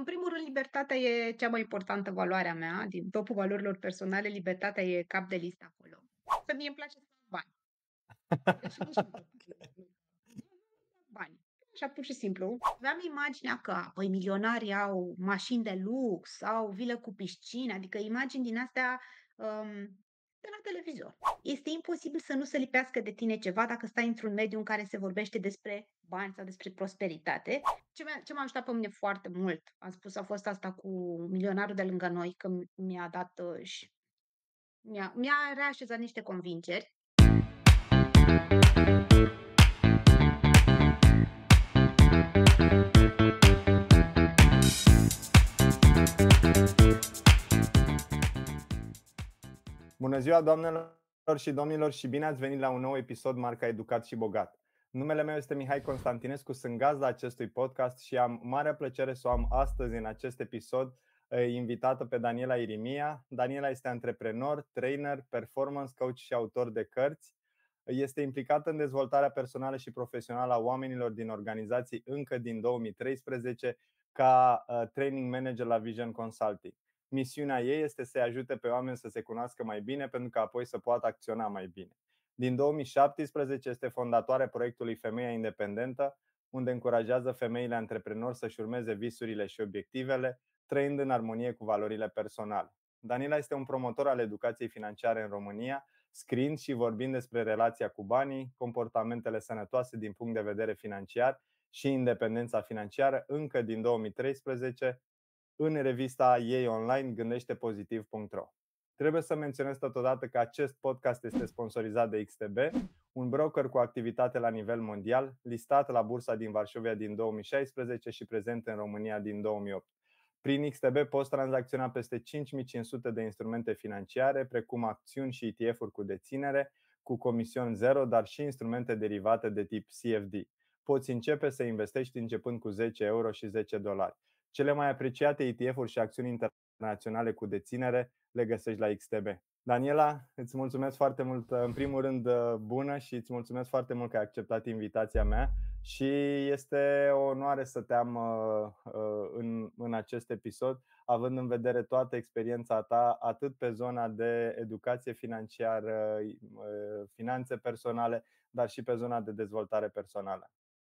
În primul rând, libertatea e cea mai importantă valoare a mea. Din topul valorilor personale, libertatea e cap de listă acolo. Să mie îmi place să fac bani. Deși nu sunt bani. Așa pur și simplu. Aveam imaginea că, păi, milionarii au mașini de lux, au vilă cu piscină, adică imagini din astea de la televizor. Este imposibil să nu se lipească de tine ceva dacă stai într-un mediu în care se vorbește despre bani sau despre prosperitate. Ce m-a ajutat pe mine foarte mult, am spus, a fost asta cu milionarul de lângă noi, că mi-a dat și mi-a reașezat niște convingeri. Bună ziua, doamnelor și domnilor, și bine ați venit la un nou episod marca Educat și Bogat. Numele meu este Mihai Constantinescu, sunt gazda acestui podcast și am marea plăcere să o am astăzi în acest episod invitată pe Daniela Irimia. Daniela este antreprenor, trainer, performance coach și autor de cărți. Este implicată în dezvoltarea personală și profesională a oamenilor din organizații încă din 2013 ca training manager la Vision Consulting. Misiunea ei este să-i ajute pe oameni să se cunoască mai bine pentru că apoi să poată acționa mai bine. Din 2017 este fondatoarea proiectului Femeia Independentă, unde încurajează femeile antreprenori să-și urmeze visurile și obiectivele, trăind în armonie cu valorile personale. Daniela este un promotor al educației financiare în România, scriind și vorbind despre relația cu banii, comportamentele sănătoase din punct de vedere financiar și independența financiară încă din 2013 în revista ei online gândește-pozitiv.ro. Trebuie să menționez totodată că acest podcast este sponsorizat de XTB, un broker cu activitate la nivel mondial, listat la bursa din Varșovia din 2016 și prezent în România din 2008. Prin XTB poți tranzacționa peste 5500 de instrumente financiare, precum acțiuni și ETF-uri cu deținere, cu comision zero, dar și instrumente derivate de tip CFD. Poți începe să investești începând cu 10 euro și 10 dolari. Cele mai apreciate ETF-uri și acțiuni internaționale cu deținere le găsești la XTB. Daniela, îți mulțumesc foarte mult, în primul rând, bună, și îți mulțumesc foarte mult că ai acceptat invitația mea și este o onoare să te am în acest episod, având în vedere toată experiența ta, atât pe zona de educație financiară, finanțe personale, dar și pe zona de dezvoltare personală.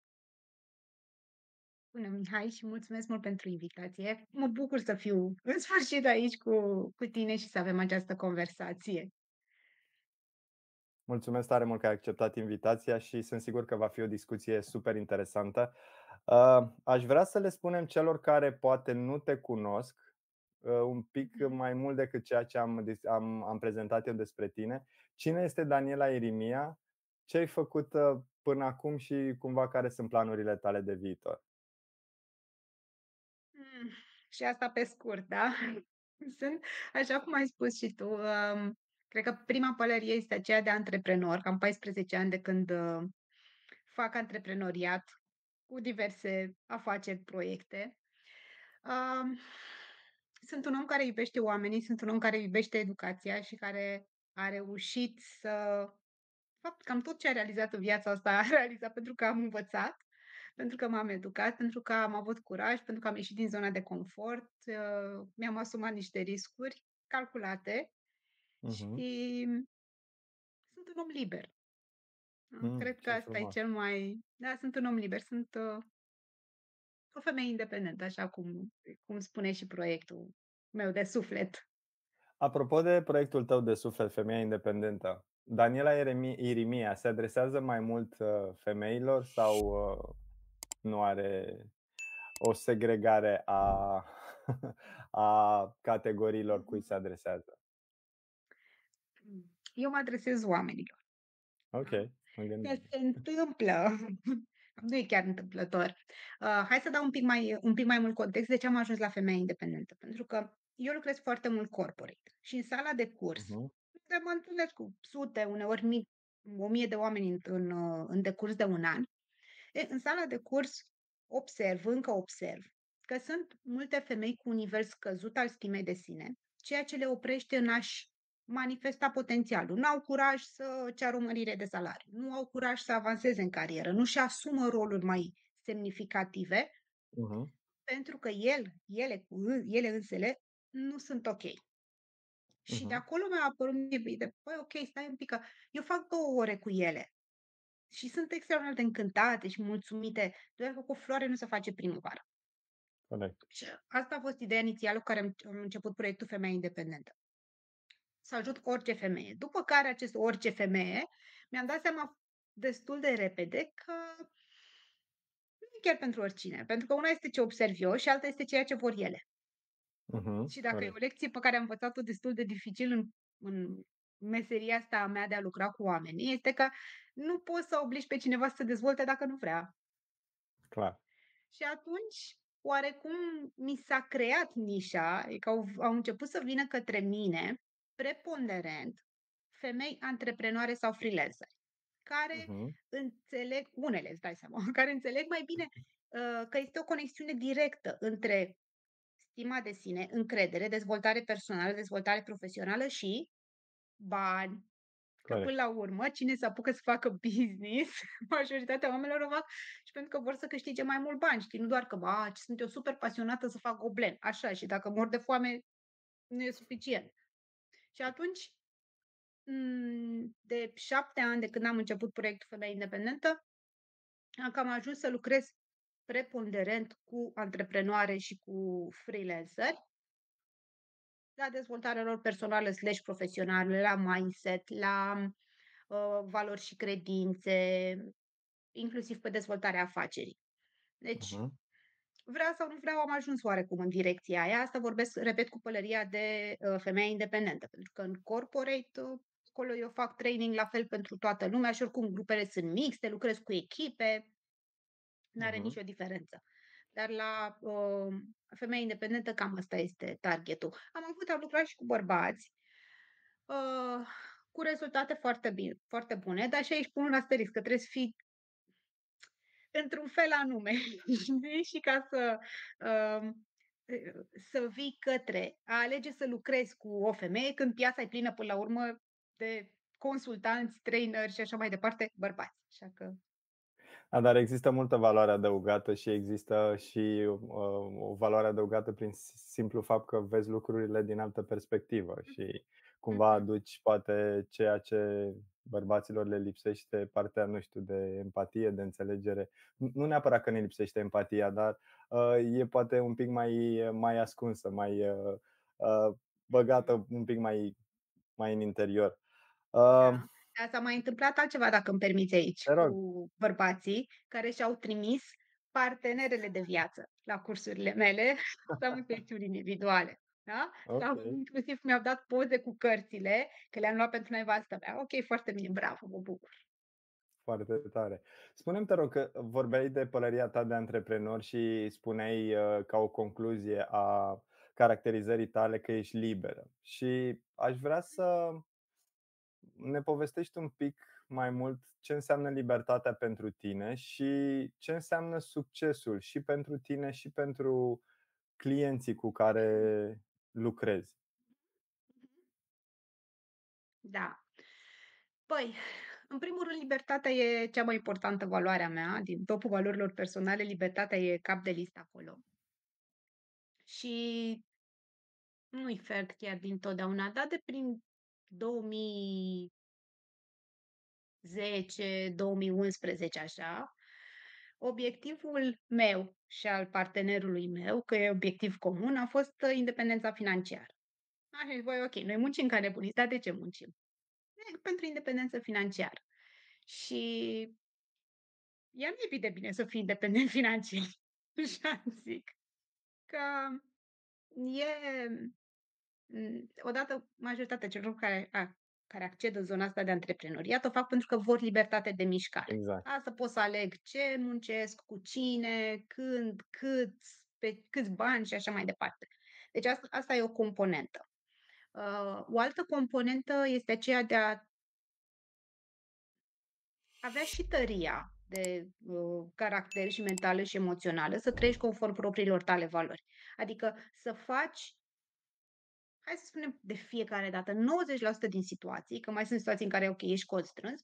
Bună, Mihai, și mulțumesc mult pentru invitație. Mă bucur să fiu în sfârșit aici cu tine și să avem această conversație. Mulțumesc tare mult că ai acceptat invitația și sunt sigur că va fi o discuție super interesantă. Aș vrea să le spunem celor care poate nu te cunosc un pic Mhm. mai mult decât ceea ce am prezentat eu despre tine. Cine este Daniela Irimia? Ce ai făcut până acum și cumva care sunt planurile tale de viitor? Mm, Și asta pe scurt, da? Sunt, așa cum ai spus și tu, cred că prima pălărie este aceea de antreprenor. Cam 14 ani de când fac antreprenoriat cu diverse afaceri, proiecte. Um, Sunt un om care iubește oamenii, sunt un om care iubește educația și care a reușit să fapt, cam tot ce a realizat în viața asta a realizat pentru că am învățat, pentru că m-am educat, pentru că am avut curaj, pentru că am ieșit din zona de confort, mi-am asumat niște riscuri calculate Mhm. și sunt un om liber. Cred că Ce asta e frumos! cel mai, da, sunt un om liber, sunt, o femeie independentă, așa cum spune și proiectul meu de suflet. Apropo de proiectul tău de suflet, Femeia Independentă, Daniela Irimia se adresează mai mult femeilor sau nu are o segregare a, a categoriilor cui se adresează? Eu mă adresez oamenilor, Ok, da? mă Că gândesc. se întâmplă, nu e chiar întâmplător. Hai să dau un pic mai mult context de ce am ajuns la femeie independentă. Pentru că eu lucrez foarte mult corporate și în sala de curs, Mhm, unde mă întâlnesc cu sute, uneori mii, 1000 de oameni în decurs de un an. În sala de curs încă observ că sunt multe femei cu un nivel scăzut al stimei de sine, ceea ce le oprește în a-și manifesta potențialul. Nu au curaj să ceară o mărire de salariu, nu au curaj să avanseze în carieră, nu-și asumă roluri mai semnificative mhm. pentru că ele însele nu sunt ok. Și de Mhm. acolo mi-a apărut mie de, păi, ok, stai un pic, că eu fac 2 ore cu ele și sunt extraordinar de încântate și mulțumite, doar că cu o floare nu se face primăvară. Corect. Și asta a fost ideea inițială cu care am început proiectul Femeia Independentă. Să ajut orice femeie. După care acest orice femeie, mi-am dat seama destul de repede că nu e chiar pentru oricine. Pentru că una este ce observ eu și alta este ceea ce vor ele. Mhm. Și dacă e o Corect. lecție pe care am învățat-o destul de dificil în meseria asta a mea de a lucra cu oamenii, este că nu poți să obligi pe cineva să se dezvolte dacă nu vrea. Clar. Și atunci, oarecum mi s-a creat nișa, adică au început să vină către mine, preponderent, femei antreprenoare sau freelanceri, care Mhm. înțeleg unele, îți dai seama, care înțeleg mai bine, că este o conexiune directă între stima de sine, încredere, dezvoltare personală, dezvoltare profesională și bani. Că până Corect. la urmă, cine se apucă să facă business, majoritatea oamenilor o fac și pentru că vor să câștige mai mult bani, știi? Nu doar că, ce sunt eu super pasionată să fac goblen, așa, și dacă mor de foame, nu e suficient. Și atunci, de 7 ani de când am început proiectul Femeia Independentă, am cam ajuns să lucrez preponderent cu antreprenoare și cu freelanceri la dezvoltarea lor personală slash profesională, la mindset, la valori și credințe, inclusiv pe dezvoltarea afacerii. Deci, Mhm. vrea sau nu vreau, am ajuns oarecum în direcția aia. Asta vorbesc, repet, cu pălăria de femeie independentă, pentru că în corporate, acolo eu fac training la fel pentru toată lumea și oricum grupele sunt mixte, lucrez cu echipe, nu are Mhm. nicio diferență. Dar la femeie independentă cam asta este targetul. Am lucrat și cu bărbați, uh, cu rezultate foarte bune, dar și aici pun un asterisc, că trebuie să fii într-un fel anume, știi? Și ca să vii către a alege să lucrezi cu o femeie când piața e plină până la urmă de consultanți, traineri și așa mai departe, bărbați. Așa că Da, dar există multă valoare adăugată și există și o valoare adăugată prin simplu fapt că vezi lucrurile din altă perspectivă și cumva mhm, aduci poate ceea ce bărbaților le lipsește, partea, nu știu, de empatie, de înțelegere. Nu neapărat că ne lipsește empatia, dar e poate un pic mai ascunsă, mai mhm, băgată un pic mai în interior. da. Dar s-a mai întâmplat altceva, dacă îmi permiți aici, Te cu rog. bărbații care și-au trimis partenerele de viață la cursurile mele sau în sesiuni individuale, da? Sau Ok. inclusiv mi-au dat poze cu cărțile, că le-am luat pentru nevastă mea. Ok, foarte bine, bravo, mă bucur. Foarte tare. Spune-mi, te rog, că vorbeai de pălăria ta de antreprenor și spuneai, ca o concluzie a caracterizării tale, că ești liberă. Și aș vrea să ne povestești un pic mai mult ce înseamnă libertatea pentru tine și ce înseamnă succesul și pentru tine și pentru clienții cu care lucrezi. Da. Păi, în primul rând, libertatea e cea mai importantă valoare a mea. Din topul valorilor personale, libertatea e cap de listă acolo. Și nu-i fer chiar dintotdeauna, dar de prin 2010, 2011, așa, obiectivul meu și al partenerului meu, că e obiectiv comun, a fost independența financiară. Așa zis: "Băi, ok, noi muncim ca nebuniți, dar de ce muncim? Pentru independență financiară." Și ea nu e bine bine să fii independent financiar, așa zic, că e odată majoritatea celor care acced în zona asta de antreprenoriat o fac pentru că vor libertate de mișcare. Exact. Să pot să aleg ce muncesc, cu cine, când, cât, pe câți bani și așa mai departe. Deci asta e o componentă. O altă componentă este aceea de a avea și tăria de caracter și mentală și emoțională, să trăiești conform propriilor tale valori. Adică să faci, hai să spunem de fiecare dată, 90% din situații, că mai sunt situații în care, ok, ești constrâns,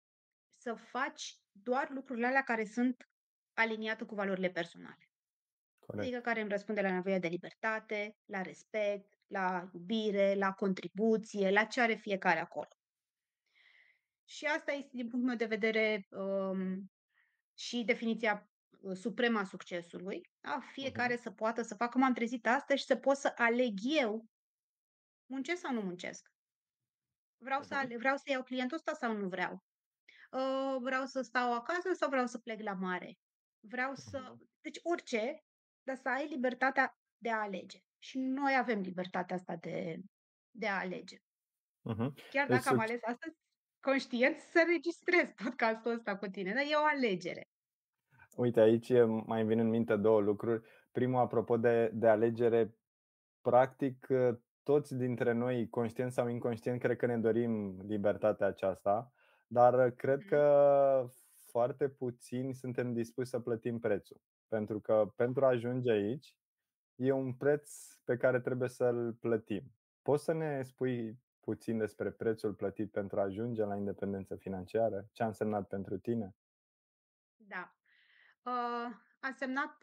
să faci doar lucrurile alea care sunt aliniate cu valorile personale. corect. adică care îmi răspunde la nevoia de libertate, la respect, la iubire, la contribuție, la ce are fiecare acolo. Și asta este, din punctul meu de vedere, și definiția, supremă a succesului, da? Fiecare Mhm, să poată să facă, m-am trezit astăzi și să pot să aleg eu, muncesc sau nu muncesc? mhm, Vreau să iau clientul ăsta sau nu vreau? Vreau să stau acasă sau vreau să plec la mare? Vreau să mhm, deci orice, dar să ai libertatea de a alege. Și noi avem libertatea asta de a alege. mhm. Chiar Deci dacă am ales astăzi conștient să registrez podcastul ăsta cu tine, dar e o alegere. uite, aici mai îmi vin în minte 2 lucruri. Primul, apropo de alegere, practic, toți dintre noi, conștient sau inconștient, cred că ne dorim libertatea aceasta, dar cred Mhm. că foarte puțini suntem dispuși să plătim prețul. Pentru că pentru a ajunge aici e un preț pe care trebuie să-l plătim. Poți să ne spui puțin despre prețul plătit pentru a ajunge la independență financiară? Ce a însemnat pentru tine? Da. A însemnat,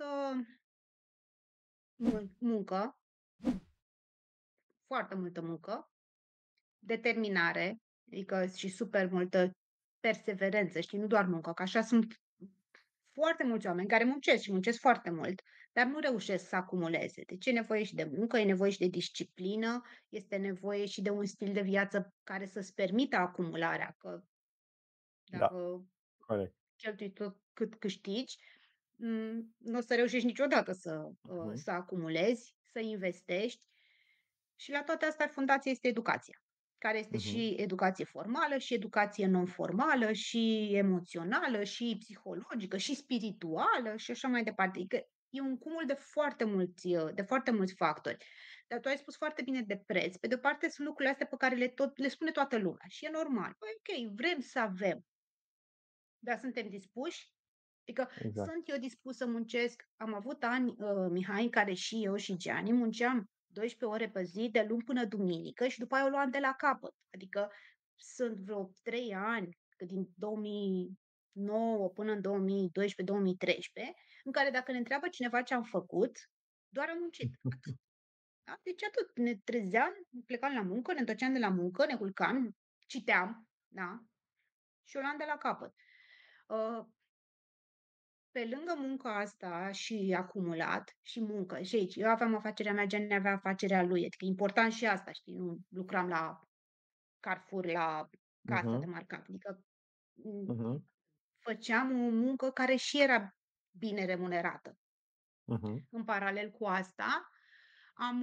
muncă, foarte multă muncă, determinare, adică și super multă perseverență, știi, nu doar muncă, că așa sunt foarte mulți oameni care muncesc și muncesc foarte mult, dar nu reușesc să acumuleze. Deci e nevoie și de muncă, e nevoie și de disciplină, este nevoie și de un stil de viață care să-ți permită acumularea, că Da, dacă corect. cheltui tot cât câștigi, nu o să reușești niciodată Mhm, să acumulezi, să investești. Și la toate astea fundația este educația, care este mhm, și educație formală, și educație non-formală, și emoțională, și psihologică, și spirituală și așa mai departe. Adică e un cumul de foarte mulți factori. Dar tu ai spus foarte bine de preț. Pe de o parte sunt lucrurile astea pe care le spune toată lumea și e normal. Păi ok, vrem să avem, dar suntem dispuși? Adică exact. sunt eu dispus să muncesc. Am avut ani, Mihai, în care și eu și Gianni munceam 12 ore pe zi, de luni până duminică și după aia o luam de la capăt. Adică sunt vreo 3 ani, că din 2009 până în 2012-2013, în care dacă ne întreabă cineva ce am făcut, doar am muncit. Atât. Da? Deci atât. Ne trezeam, plecam la muncă, ne întorceam de la muncă, ne culcam, citeam, da? Și o luam de la capăt. Uh, Pe lângă munca asta și acumulat și muncă și aici, eu aveam afacerea mea, Gianni avea afacerea lui, adică e important și asta, știi, nu lucram la Carrefour, la casă de Mhm, marcat, adică, mhm, făceam o muncă care și era bine remunerată. mhm, În paralel cu asta, am,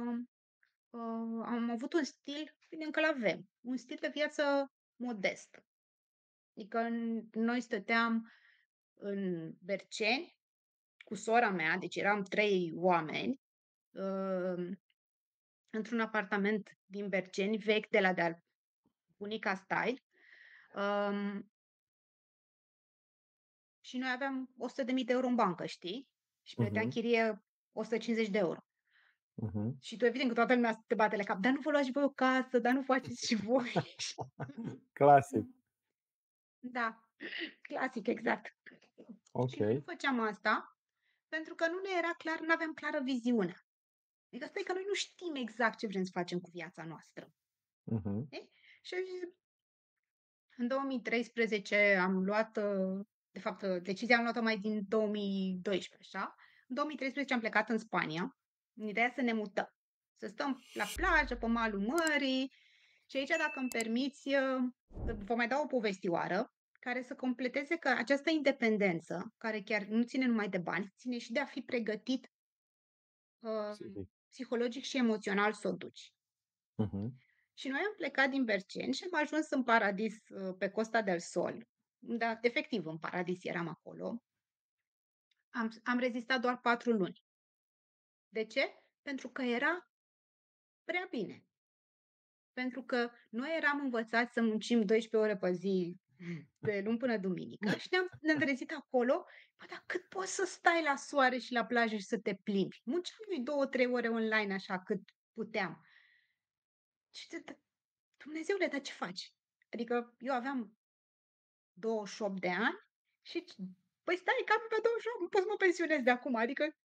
am avut un stil, bine încă l-avem, un stil de viață modest. Adică noi stăteam în Berceni cu sora mea, deci eram 3 oameni, uh, într-un apartament din Berceni, vechi de la de-al bunica style, um, și noi aveam 100.000 de euro în bancă, știi? Și plăteam mhm, chirie 150 de euro. mhm. Și tu evident că toată lumea te bate la cap: „Dar nu vă luați și voi o casă, dar nu faceți și voi?" Clasic. Da, clasic, exact. Și noi nu Ok. făceam asta pentru că nu ne era clar, nu aveam clară viziunea. Adică asta e că noi nu știm exact ce vrem să facem cu viața noastră, Mhm, știi? Și în 2013 am luat, de fapt, decizia am luat-o mai din 2012, așa. În 2013 am plecat în Spania, în ideea să ne mutăm, să stăm la plajă, pe malul mării și aici, dacă îmi permiți, vă mai dau o povestioară care să completeze că această independență, care chiar nu ține numai de bani, ține și de a fi pregătit, psihic. psihologic și emoțional să o duci. Mhm, Și noi am plecat din Berceni și am ajuns în paradis, pe Costa del Sol, da, efectiv în paradis eram acolo. Am rezistat doar 4 luni. De ce? Pentru că era prea bine. Pentru că noi eram învățați să muncim 12 ore pe zi, de luni până duminică și ne-am trezit acolo, bă, dar cât poți să stai la soare și la plajă și să te plimbi? Munceam noi 2-3 ore online așa cât puteam. Și Dumnezeule, dar ce faci? Adică eu aveam 28 de ani și păi stai, cam pe 28, pot să mă pensionez de acum, adică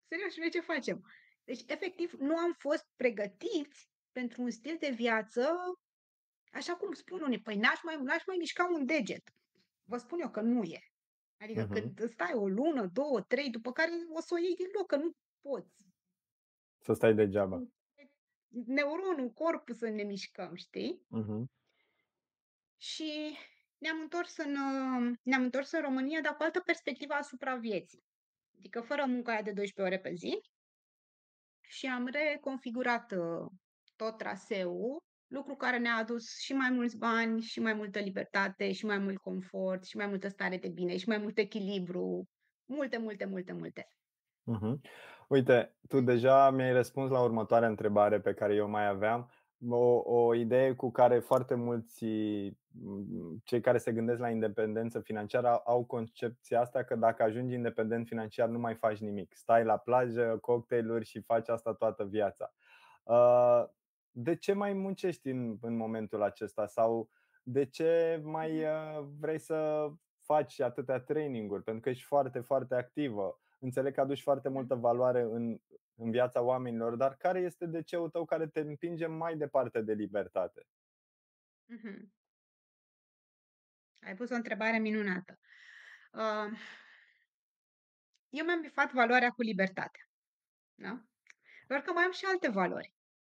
Serios, și noi ce facem? Deci, efectiv, nu am fost pregătiți pentru un stil de viață, așa cum spun unii, păi n-aș mai mișca un deget. Vă spun eu că nu e. Adică Mhm. când stai o lună, 2, 3, după care o să o iei din loc, că nu poți. Să stai degeaba. Neuronul, corpul să ne mișcăm, știi? Mhm. Și ne-am întors în România, dar cu altă perspectivă asupra vieții. Adică fără munca aia de 12 ore pe zi și am reconfigurat, tot traseul, lucru care ne-a adus și mai mulți bani, și mai multă libertate, și mai mult confort, și mai multă stare de bine, și mai mult echilibru. Multe, multe, multe, multe. Mhm. Uite, tu deja mi-ai răspuns la următoarea întrebare pe care eu mai aveam. O idee cu care foarte mulți cei care se gândesc la independență financiară au concepția asta că dacă ajungi independent financiar nu mai faci nimic. Stai la plajă, cocktailuri și faci asta toată viața. Uh, De ce mai muncești în momentul acesta? Sau de ce mai Mhm, vrei să faci atâtea traininguri? Pentru că ești foarte, foarte activă. Înțeleg că aduci foarte mhm, multă valoare în viața oamenilor, dar care este DC-ul tău care te împinge mai departe de libertate? mhm. Ai pus o întrebare minunată. Uh, eu mi-am bifat valoarea cu libertatea, da? Doar că mai am și alte valori.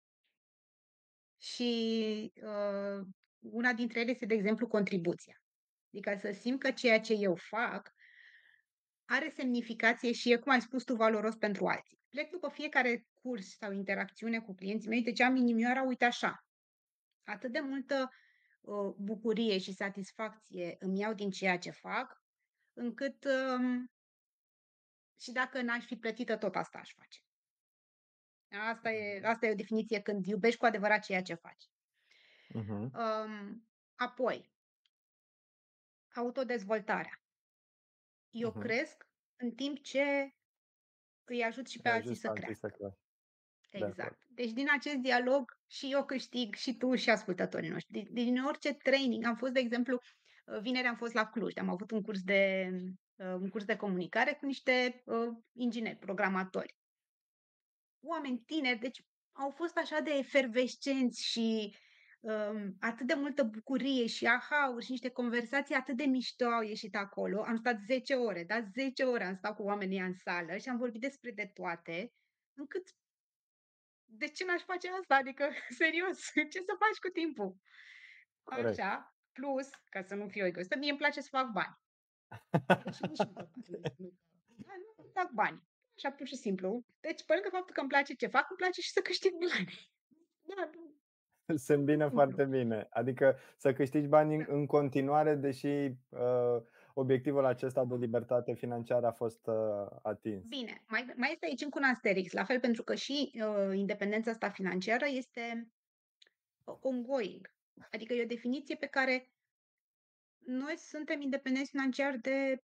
Și, una dintre ele este, de exemplu, contribuția. Adică să simt că ceea ce eu fac are semnificație și e, cum ai spus tu, valoros pentru alții. Plec după fiecare curs sau interacțiune cu clienții mei, deci am inimioara, uite așa, atât de multă, bucurie și satisfacție îmi iau din ceea ce fac, încât, și dacă n-aș fi plătită, tot asta aș face. Asta e o definiție când iubești cu adevărat ceea ce faci. Mhm, Apoi, autodezvoltarea. Eu mhm. cresc în timp ce îi ajut și pe Îi alții ajuți să pe alții să crească. crească. De acord. Exact. Deci din acest dialog și eu câștig, și tu, și ascultătorii noștri. Din orice training am fost, de exemplu, vineri am fost la Cluj, am avut un curs de comunicare cu niște, ingineri, programatori. Oameni tineri, deci au fost așa de efervescenți și, atât de multă bucurie și aha-uri și niște conversații atât de mișto au ieșit acolo. Am stat 10 ore, da, 10 ore am stat cu oamenii ăia în sală și am vorbit despre de toate, încât de ce n-aș face asta? Adică, serios, ce să faci cu timpul? Corect. Așa, plus, ca să nu fiu egoistă, mie îmi place să fac bani. Deci nici nu da, nu fac bani. Așa pur și simplu. Deci, pe lângă faptul că îmi place ce fac, îmi place și să câștig bani. Da, nu, Se îmbină simplu. foarte bine. Adică să câștigi bani în Da. în continuare, deși obiectivul acesta de libertate financiară a fost atins. Bine, mai este aici încă un asterix, la fel pentru că și, independența asta financiară este ongoing. Adică e o definiție pe care noi suntem independenți financiar de,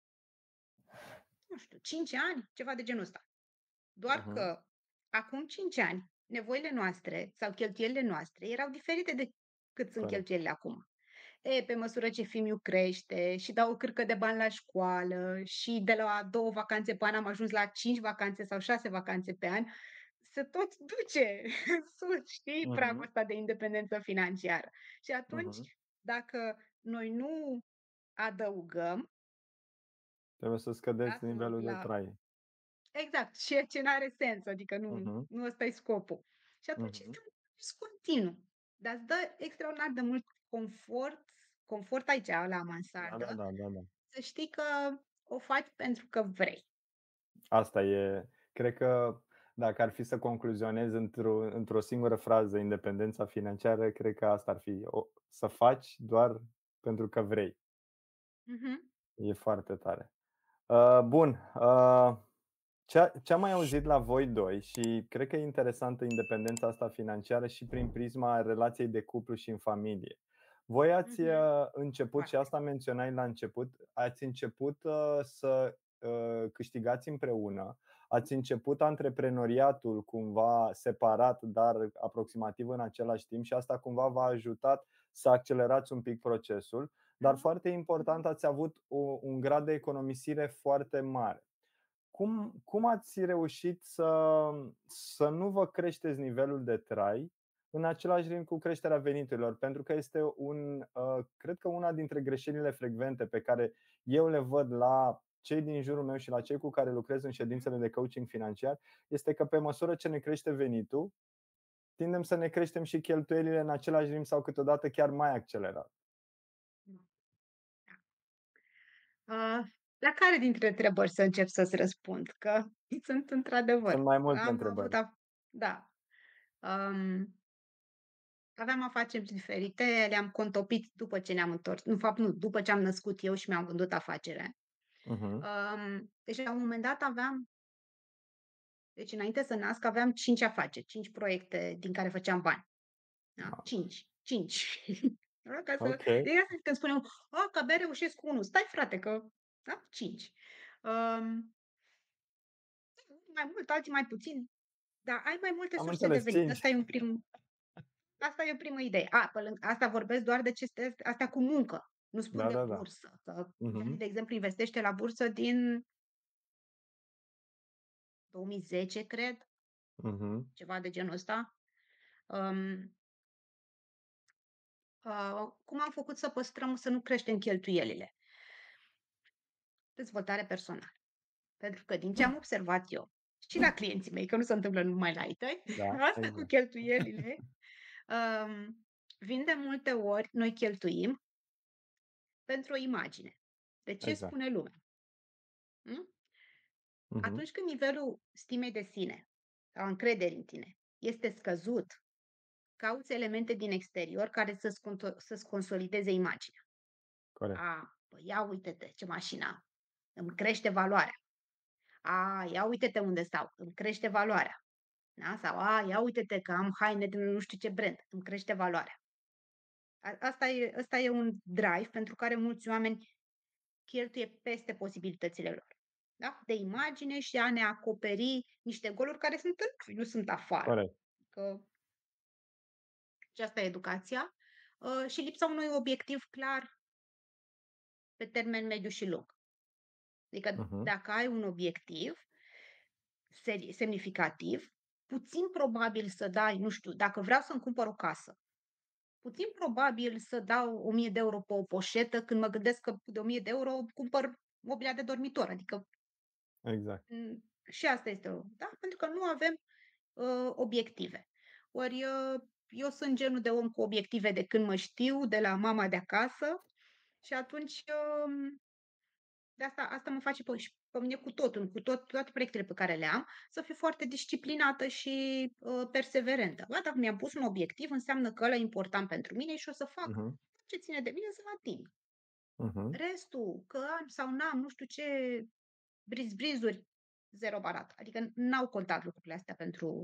nu știu, 5 ani, ceva de genul ăsta. Doar Mhm. că acum 5 ani, nevoile noastre sau cheltuielile noastre erau diferite de cât sunt Corect. cheltuielile acum. Pe măsură ce fiul crește și dau o cârcă de bani la școală și de la 2 vacanțe pe an am ajuns la 5 vacanțe sau 6 vacanțe pe an, se tot duce în sus, știi, pragul Mhm. ăsta de independență financiară. Și atunci, Mhm. dacă noi nu adăugăm, Trebuie să da, scădeți să mă duc nivelul de la trai. exact, ceea ce n-are sens, adică nu Mhm. nu ăsta e scopul. Și atunci Mhm. este un proces continuu, dar îți dă extraordinar de mult confort aici la Da, da, mansardă, da, da, da. să știi că o faci pentru că vrei. Asta e. Cred că dacă ar fi să concluzionez într-o singură frază independența financiară, cred că asta ar fi să faci doar pentru că vrei. Mhm, E foarte tare. Bun, ce am mai auzit la voi doi și cred că e interesantă independența asta financiară și prin prisma relației de cuplu și în familie. Voi ați mhm, început, și foarte. asta menționai la început, ați început să câștigați împreună, ați început antreprenoriatul cumva separat, dar aproximativ în același timp și asta cumva v-a ajutat să accelerați un pic procesul, dar Mhm, foarte mhm, important, ați avut un grad de economisire foarte mare. cum ați reușit să nu vă creșteți nivelul de trai în același ritm cu creșterea veniturilor? Pentru că este cred că una dintre greșelile frecvente pe care eu le văd la cei din jurul meu și la cei cu care lucrez în ședințele de coaching financiar este că pe măsură ce ne crește venitul, tindem să ne creștem și cheltuielile în același ritm sau câteodată chiar mai accelerat. La care dintre întrebări să încep să-ți răspund? Că sunt într-adevăr. Sunt mai multe Am avut întrebări. da, aveam afaceri diferite, le-am contopit după ce ne-am întors. În fapt nu, după ce am născut eu și mi-am vândut afacerea. Mhm. Deci la un moment dat deci înainte să nasc aveam 5 afaceri, 5 proiecte din care făceam bani. Da? Ma 5. Da? Okay. De asta când spuneau: că abia reușesc cu 1. Stai frate că da? 5. Um, mai mult, alții mai puțin, dar ai mai multe Am surse de înțeles, venit. 5. Asta e o primă idee. Pe lângă asta vorbesc doar de ce este astea cu muncă, nu spun Da, de da, da. bursă, că el, Mhm. de exemplu, investește la bursă din 2010, cred, Mhm. ceva de genul ăsta. Um, Cum am făcut să nu creștem cheltuielile? Dezvoltare personală. Pentru că din ce am observat eu și la clienții mei, că nu se întâmplă numai la ei tăi, Da, asta cu exact. cheltuielile, vin de multe ori noi cheltuim pentru o imagine. De ce Exact. spune lumea? Hm? Mhm. Atunci când nivelul stimei de sine sau încrederii în tine este scăzut, cauți elemente din exterior care să-ți consolideze imaginea. Corect. Păi ia uite-te ce mașină am, îmi crește valoarea. Ia uite-te unde stau, îmi crește valoarea. Da? Sau, ia uite-te că am haine din nu știu ce brand, îmi crește valoarea. Asta e un drive pentru care mulți oameni cheltuie peste posibilitățile lor. Da? De imagine și a ne acoperi niște goluri care sunt în noi, nu sunt afară. Corect. Că și asta e educația. Și lipsa unui obiectiv clar pe termen mediu și lung. Adică Mhm. dacă ai un obiectiv semnificativ, puțin probabil să dai, nu știu, dacă vreau să-mi cumpăr o casă, puțin probabil să dau 1.000 de euro pe o poșetă când mă gândesc că de 1.000 de euro cumpăr mobilea de dormitor. Adică Exact. și asta este da? Pentru că nu avem, obiective. Ori, eu sunt genul de om cu obiective de când mă știu, de la mama de acasă și atunci, de asta mă face pe mine toate proiectele pe care le am, să fiu foarte disciplinată și, perseverentă. Dacă mi-am pus un obiectiv, înseamnă că ăla e important pentru mine și o să fac Mhm. ce ține de mine să-l ating. Mhm. Restul, că am sau n-am, nu știu ce brizbrizuri, zero barat. Adică n-au contat lucrurile astea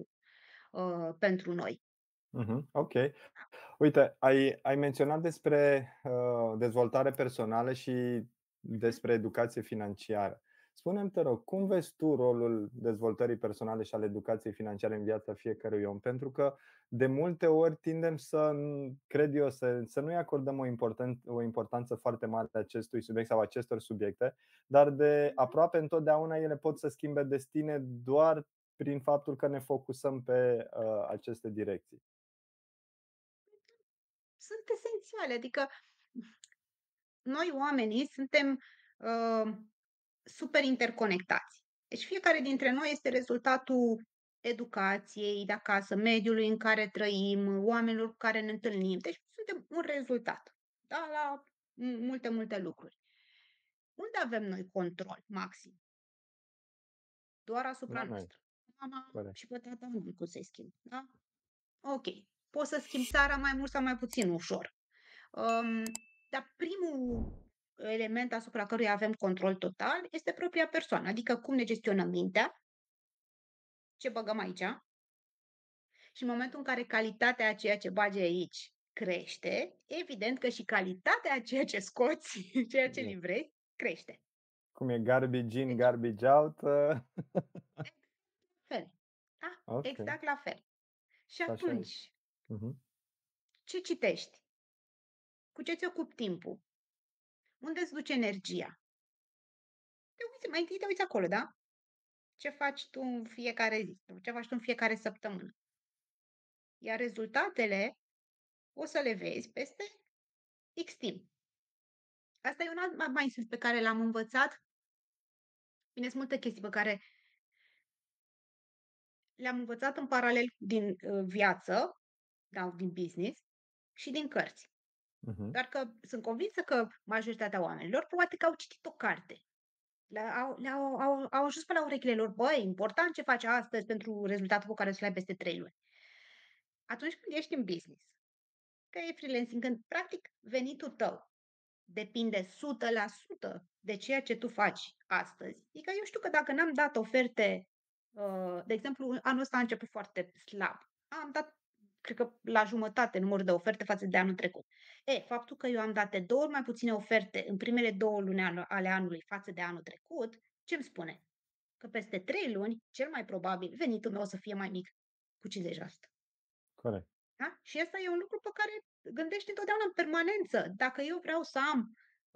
pentru noi. Mhm. Okay. Uite, ai menționat despre, dezvoltare personală și Mhm. despre educație financiară. Spune-mi, te rog, cum vezi tu rolul dezvoltării personale și al educației financiare în viața fiecărui om? Pentru că de multe ori tindem cred eu, să nu-i acordăm o importanță foarte mare acestui subiect sau acestor subiecte, dar de Mhm. aproape întotdeauna ele pot să schimbe destine doar prin faptul că ne focusăm pe, aceste direcții. Sunt esențiale, adică noi oamenii suntem, super interconectați. Deci fiecare dintre noi este rezultatul educației de acasă, mediului în care trăim, oamenilor cu care ne întâlnim. Deci suntem un rezultat, da, la multe lucruri. Unde avem noi control maxim? Doar asupra La noi, noastră. Mama corect. și pe tata nu cum să-i schimb, da? Ok. Poți să schimbi țara mai mult sau mai puțin ușor. Dar primul element asupra căruia avem control total este propria persoană, adică cum ne gestionăm mintea, ce băgăm aici și în momentul în care calitatea a ceea ce bagi aici crește, evident că și calitatea a ceea ce scoți, ceea ce Exact. livrezi, crește. Cum e garbage in, Deci, garbage out. fel. Da? Ok, Exact la fel. Și și așa e. atunci, Mhm. ce citești? Cu ce ți ocupi timpul? Unde îți duce energia? Te uiți, mai întâi te uiți acolo, da? ce faci tu în fiecare zi sau ce faci tu în fiecare săptămână. Iar rezultatele o să le vezi peste X timp. Asta e un alt mindset pe care l-am învățat. Bine, sunt multe chestii pe care le-am învățat în paralel din, viață, da, din business și din cărți. Mhm. Doar că sunt convinsă că majoritatea oamenilor poate că au citit o carte. Le-au ajuns pe la urechile lor: "Băi, e important ce faci astăzi pentru rezultatul pe care o să-l ai peste 3 luni." Atunci când ești în business, că e freelancing, când practic venitul tău depinde 100% de ceea ce tu faci astăzi. Adică eu știu că dacă n-am dat oferte, de exemplu, anul ăsta a început foarte slab. Am dat, cred că la jumătate numărul de oferte față de anul trecut. Faptul că eu am dat de 2 ori mai puține oferte în primele 2 luni ale anului față de anul trecut, ce îmi spune? Că peste 3 luni, cel mai probabil, venitul meu o să fie mai mic cu 50%. Corect. Da? Și asta e un lucru pe care gândești întotdeauna în permanență. Dacă eu vreau să am,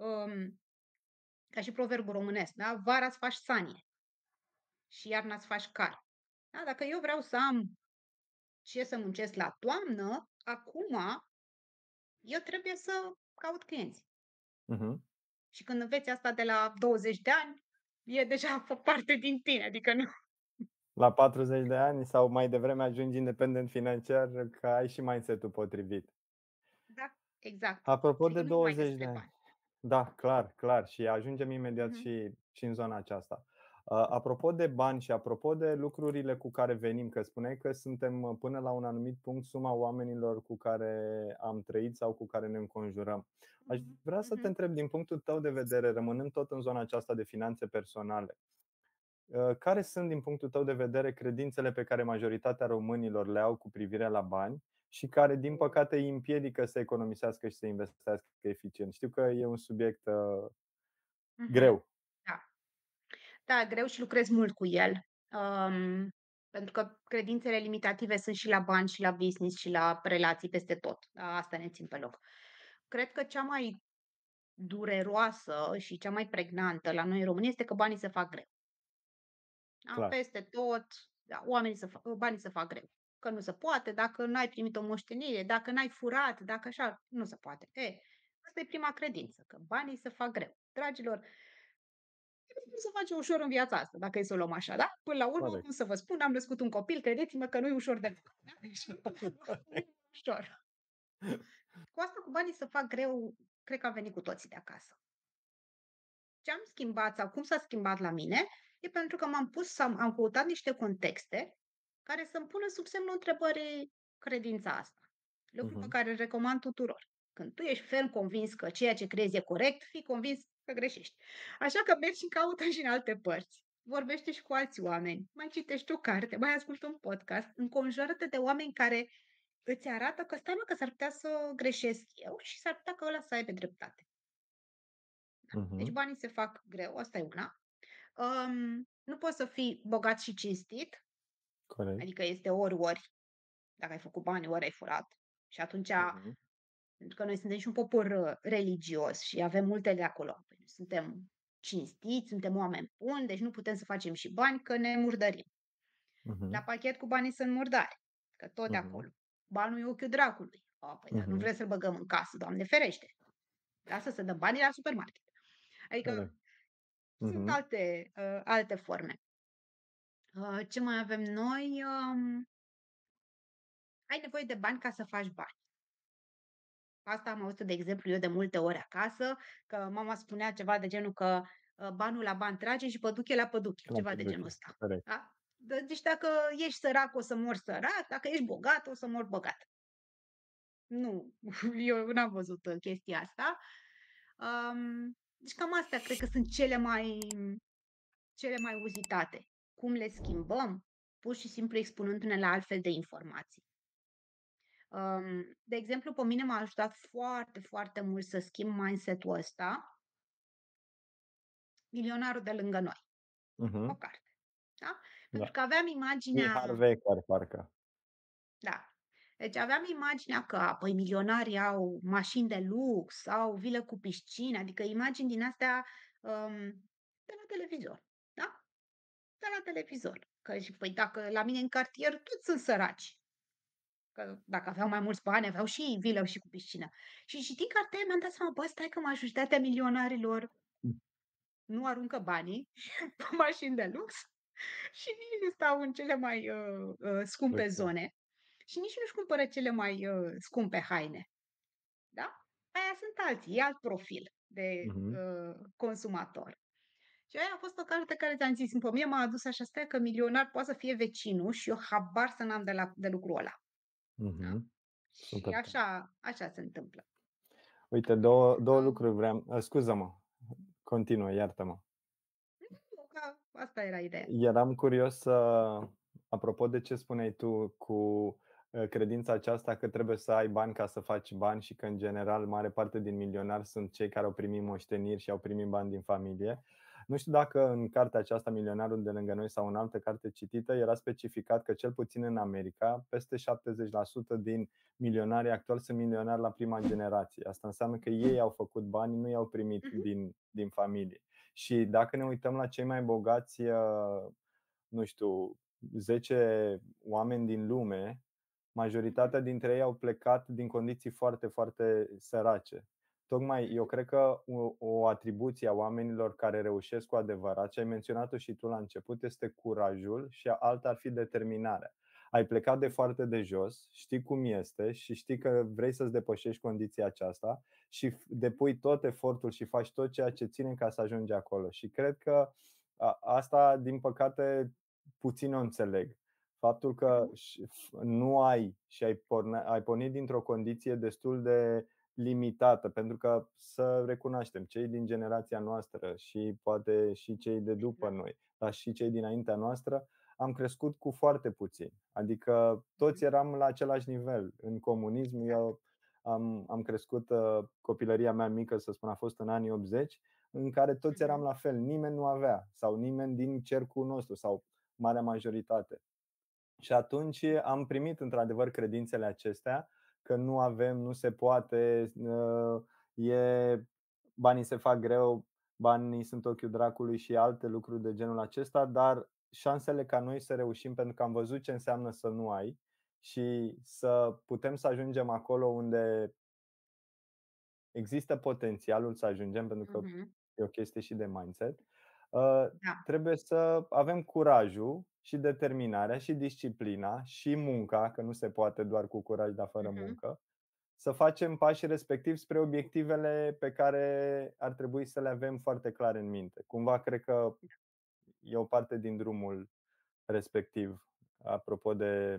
ca și proverbul românesc, da? Vara îți faci sanie și iarna îți faci car. Da? Dacă eu vreau să am ce să muncesc la toamnă, acum eu trebuie să caut clienți. Mhm. Și când înveți asta de la 20 de ani, e deja parte din tine, adică nu. La 40 de ani sau mai devreme ajungi independent financiar, că ai și mindset-ul potrivit. Da, exact. Apropo Adică de nu e numai 20 de despre ani. bani. Da, clar, clar și ajungem imediat Mhm, și în zona aceasta. Apropo de bani și apropo de lucrurile cu care venim, că spuneai că suntem până la un anumit punct suma oamenilor cu care am trăit sau cu care ne înconjurăm. Aș mhm, vrea să te mhm, întreb din punctul tău de vedere, rămânând tot în zona aceasta de finanțe personale, care sunt din punctul tău de vedere credințele pe care majoritatea românilor le au cu privire la bani și care din păcate îi împiedică să economisească și să investească eficient? Știu că e un subiect mhm. greu. Da. Da, greu și lucrez mult cu el. Um, Pentru că credințele limitative sunt și la bani, și la business, și la relații peste tot. Da, asta ne țin pe loc. Cred că cea mai dureroasă și cea mai pregnantă la noi în România este că banii se fac greu. Da? Clar, Peste tot, da, banii se fac greu. Că nu se poate, dacă n-ai primit o moștenire, dacă n-ai furat, dacă așa, nu se poate. Asta e prima credință, că banii se fac greu. Dragilor, nu se face ușor în viața asta, dacă e să o luăm așa, da? Până la urmă, corect. cum să vă spun, am născut un copil, credeți-mă că nu e ușor deloc. Da? Deci, nu e ușor. Cu asta cu banii să fac greu, cred că am venit cu toții de acasă. Ce am schimbat sau cum s-a schimbat la mine e pentru că m-am pus să am căutat niște contexte care să-mi pună sub semnul întrebării credința asta. Lucru pe Mhm, care îl recomand tuturor. Când tu ești ferm convins că ceea ce crezi e corect, fii convins că greșești. Așa că mergi și caută și în alte părți. Vorbește și cu alți oameni, mai citești o carte, mai ascultă un podcast, înconjoară-te de oameni care îți arată că stai mă, că s-ar putea să greșesc eu și s-ar putea că ăla să aibă dreptate. Deci mhm, banii se fac greu, asta e una. Nu poți să fii bogat și cinstit, corect. adică este ori. Dacă ai făcut bani, ori ai furat. Și atunci, Mhm, pentru că noi suntem și un popor religios și avem multe de acolo. Păi suntem cinstiți, suntem oameni buni, deci nu putem să facem și bani, că ne murdărim. La mhm, pachet cu banii sunt murdari, că tot de mhm, acolo. Banul e ochiul dracului. Păi dar nu mhm, vrem să-l băgăm în casă, Doamne ferește. Lasă să dăm banii la supermarket. corect. Adică sunt Mhm, alte forme. Ce mai avem noi? Ai nevoie de bani ca să faci bani. Asta am auzit de exemplu eu de multe ori acasă, că mama spunea ceva de genul că, "Banul la ban trage și păduche la păduche", la ceva de genul păduche, ăsta. corect. Da? Deci dacă ești sărac, o să mori sărac, dacă ești bogat, o să mori bogat. Nu, eu n-am văzut chestia asta. Deci cam astea cred că sunt cele mai uzitate. Cum le schimbăm? Pur și simplu expunându-ne la altfel de informații. De exemplu, pe mine m-a ajutat foarte, foarte mult să schimb mindset-ul ăsta, Milionarul de lângă noi, o Mhm, carte, da? Pentru da. că aveam Mihar imaginea, Vecar, parcă. da, deci aveam imaginea că, păi, milionarii au mașini de lux, au vilă cu piscină, adică imagini din astea, de la televizor, da? uitat la televizor. Că și păi dacă la mine în cartier toți sunt săraci. Că dacă aveau mai mulți bani, aveau și vilă și cu piscină. Și citind cartea aia mi-am dat seama, bă, stai că majoritatea milionarilor nu aruncă banii pe mașini de lux și nici nu stau în cele mai, scumpe Ok. zone și nici nu-și cumpără cele mai, scumpe haine, da? Aia sunt alții, e alt profil de, Mhm, consumator. Și aia a fost o carte care ți-am zis, pe mine m-a adus așa, stai că milionar poate să fie vecinul și eu habar să n-am de lucrul ăla, da? mhm. Și Super tare. așa se întâmplă. Uite, două Um, lucruri vreau. Scuză-mă, continuă, iartă-mă. nu, că asta era ideea. Eram curios, apropo de ce spuneai tu cu credința aceasta că trebuie să ai bani ca să faci bani și că, în general, mare parte din milionari sunt cei care au primit moșteniri și au primit bani din familie. Nu știu dacă în cartea aceasta, Milionarul de lângă noi, sau în altă carte citită, era specificat că, cel puțin în America, peste 70% din milionarii actuali sunt milionari la prima generație. Asta înseamnă că ei au făcut bani, nu i-au primit Mhm, din familie. Și dacă ne uităm la cei mai bogați, nu știu, 10 oameni din lume, mhm, majoritatea dintre ei au plecat din condiții foarte, foarte sărace. Tocmai eu mhm, cred că o atribuție a oamenilor care reușesc cu adevărat, și ai menționat-o și tu la început, este curajul și alta ar fi determinarea. Ai plecat de foarte de jos, știi cum este și știi că vrei să-ți depășești condiția aceasta și depui tot efortul și faci tot ceea ce ține ca să ajungi acolo. Și cred că asta, din păcate, puțin o înțeleg. Faptul că mhm, nu ai și ai pornit dintr-o condiție destul de limitată, pentru că, să recunoaștem, cei din generația noastră și poate și cei de după exact. noi, dar și cei dinaintea noastră, am crescut cu foarte puțin. Adică Mhm, toți eram la același nivel. În comunism exact. eu am crescut, copilăria mea mică, să spun, a fost în anii 80, în care toți eram Mhm, la fel. Nimeni nu avea, sau nimeni din cercul nostru, sau marea majoritate. Și atunci am primit într-adevăr credințele acestea că nu avem, nu se poate, e, banii se fac greu, banii sunt ochiul dracului și alte lucruri de genul acesta, dar șansele ca noi să reușim, pentru că am văzut ce înseamnă să nu ai și să putem să ajungem acolo unde există potențialul să ajungem, pentru că mhm, e o chestie și de mindset. da. Trebuie să avem curajul și determinarea și disciplina și munca, că nu se poate doar cu curaj, dar fără Mhm, muncă, să facem pașii respectivi spre obiectivele pe care ar trebui să le avem foarte clare în minte. Cumva cred că e o parte din drumul respectiv, apropo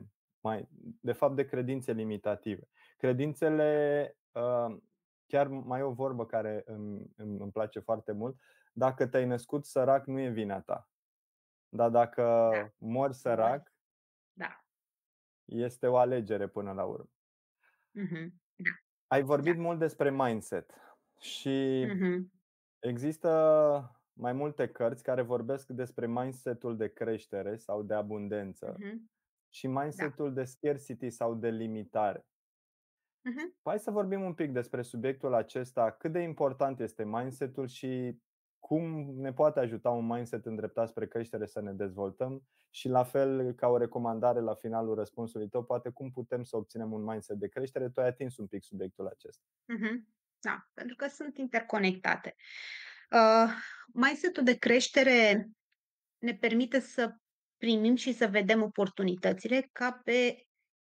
de fapt, de credințe limitative. Credințele, chiar mai e o vorbă care îmi place foarte mult: dacă te-ai născut sărac, nu e vina ta. Dar dacă da. mori Mori, sărac, da. este o alegere până la urmă. Mhm, da, Ai da. vorbit mult despre mindset și Mhm, există mai multe cărți care vorbesc despre mindsetul de creștere sau de abundență mhm, și da. mindsetul de scarcity sau de limitare. Mhm, Hai să vorbim un pic despre subiectul acesta, cât de important este mindsetul și cum ne poate ajuta un mindset îndreptat spre creștere să ne dezvoltăm și, la fel, ca o recomandare la finalul răspunsului tău, poate cum putem să obținem un mindset de creștere. Tu ai atins un pic subiectul acesta. mhm. Da, pentru că sunt interconectate. Uh, Mindset-ul de creștere ne permite să primim și să vedem oportunitățile ca pe,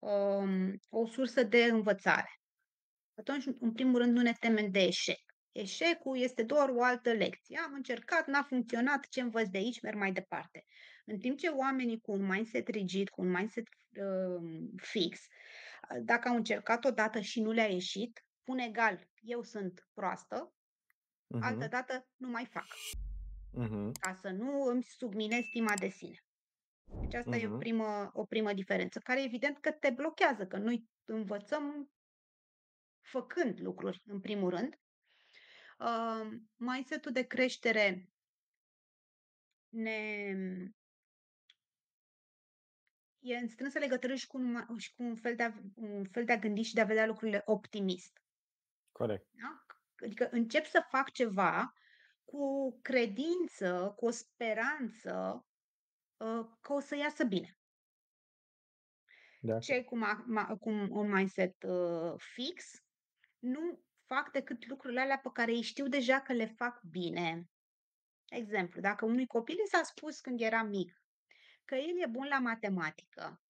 o sursă de învățare. Atunci, în primul rând, nu ne temem de eșec. Eșecul este doar o altă lecție. Am încercat, n-a funcționat, ce învăț de aici, merg mai departe. În timp ce oamenii cu un mindset rigid, cu un mindset fix, dacă au încercat odată și nu le-a ieșit, pun egal, eu sunt proastă, altă Mhm, dată nu mai fac, mhm, ca să nu îmi subminez stima de sine. Deci asta e mhm. o primă diferență, care evident că te blochează, că noi învățăm făcând lucruri, în primul rând. Mindset-ul de creștere ne e în strânsă legătură și cu un fel de a gândi și de a vedea lucrurile optimist, Corect. da? Adică încep să fac ceva cu credință, cu o speranță că o să iasă bine. De Cei acord. cu un mindset, fix nu fac decât lucrurile alea pe care ei știu deja că le fac bine. Exemplu, dacă unui copil i s-a spus când era mic că el e bun la matematică,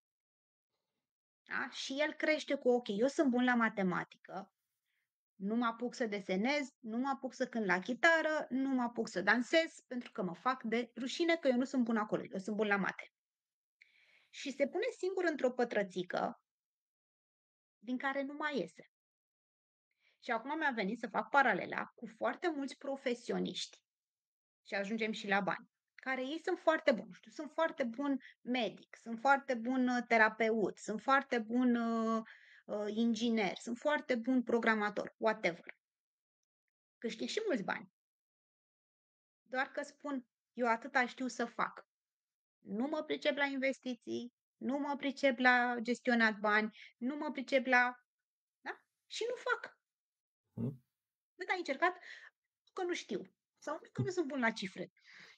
da? Și el crește cu: „Ok, eu sunt bun la matematică, nu mă apuc să desenez, nu mă apuc să cânt la chitară, nu mă apuc să dansez pentru că mă fac de rușine că eu nu sunt bun acolo, eu sunt bun la mate." Și se pune singur într-o pătrățică din care nu mai iese. Și acum mi-a venit să fac paralela cu foarte mulți profesioniști și ajungem și la bani, care ei sunt foarte buni. Știu, sunt foarte bun medic, sunt foarte bun terapeut, sunt foarte bun inginer, sunt foarte bun programator, whatever. Câștig și mulți bani, doar că spun, eu atâta știu să fac. Nu mă pricep la investiții, nu mă pricep la gestionat bani, nu mă pricep la... Da? Și nu fac. Mhm. Cât ai încercat? Că nu știu. Sau că nu sunt bun la cifre.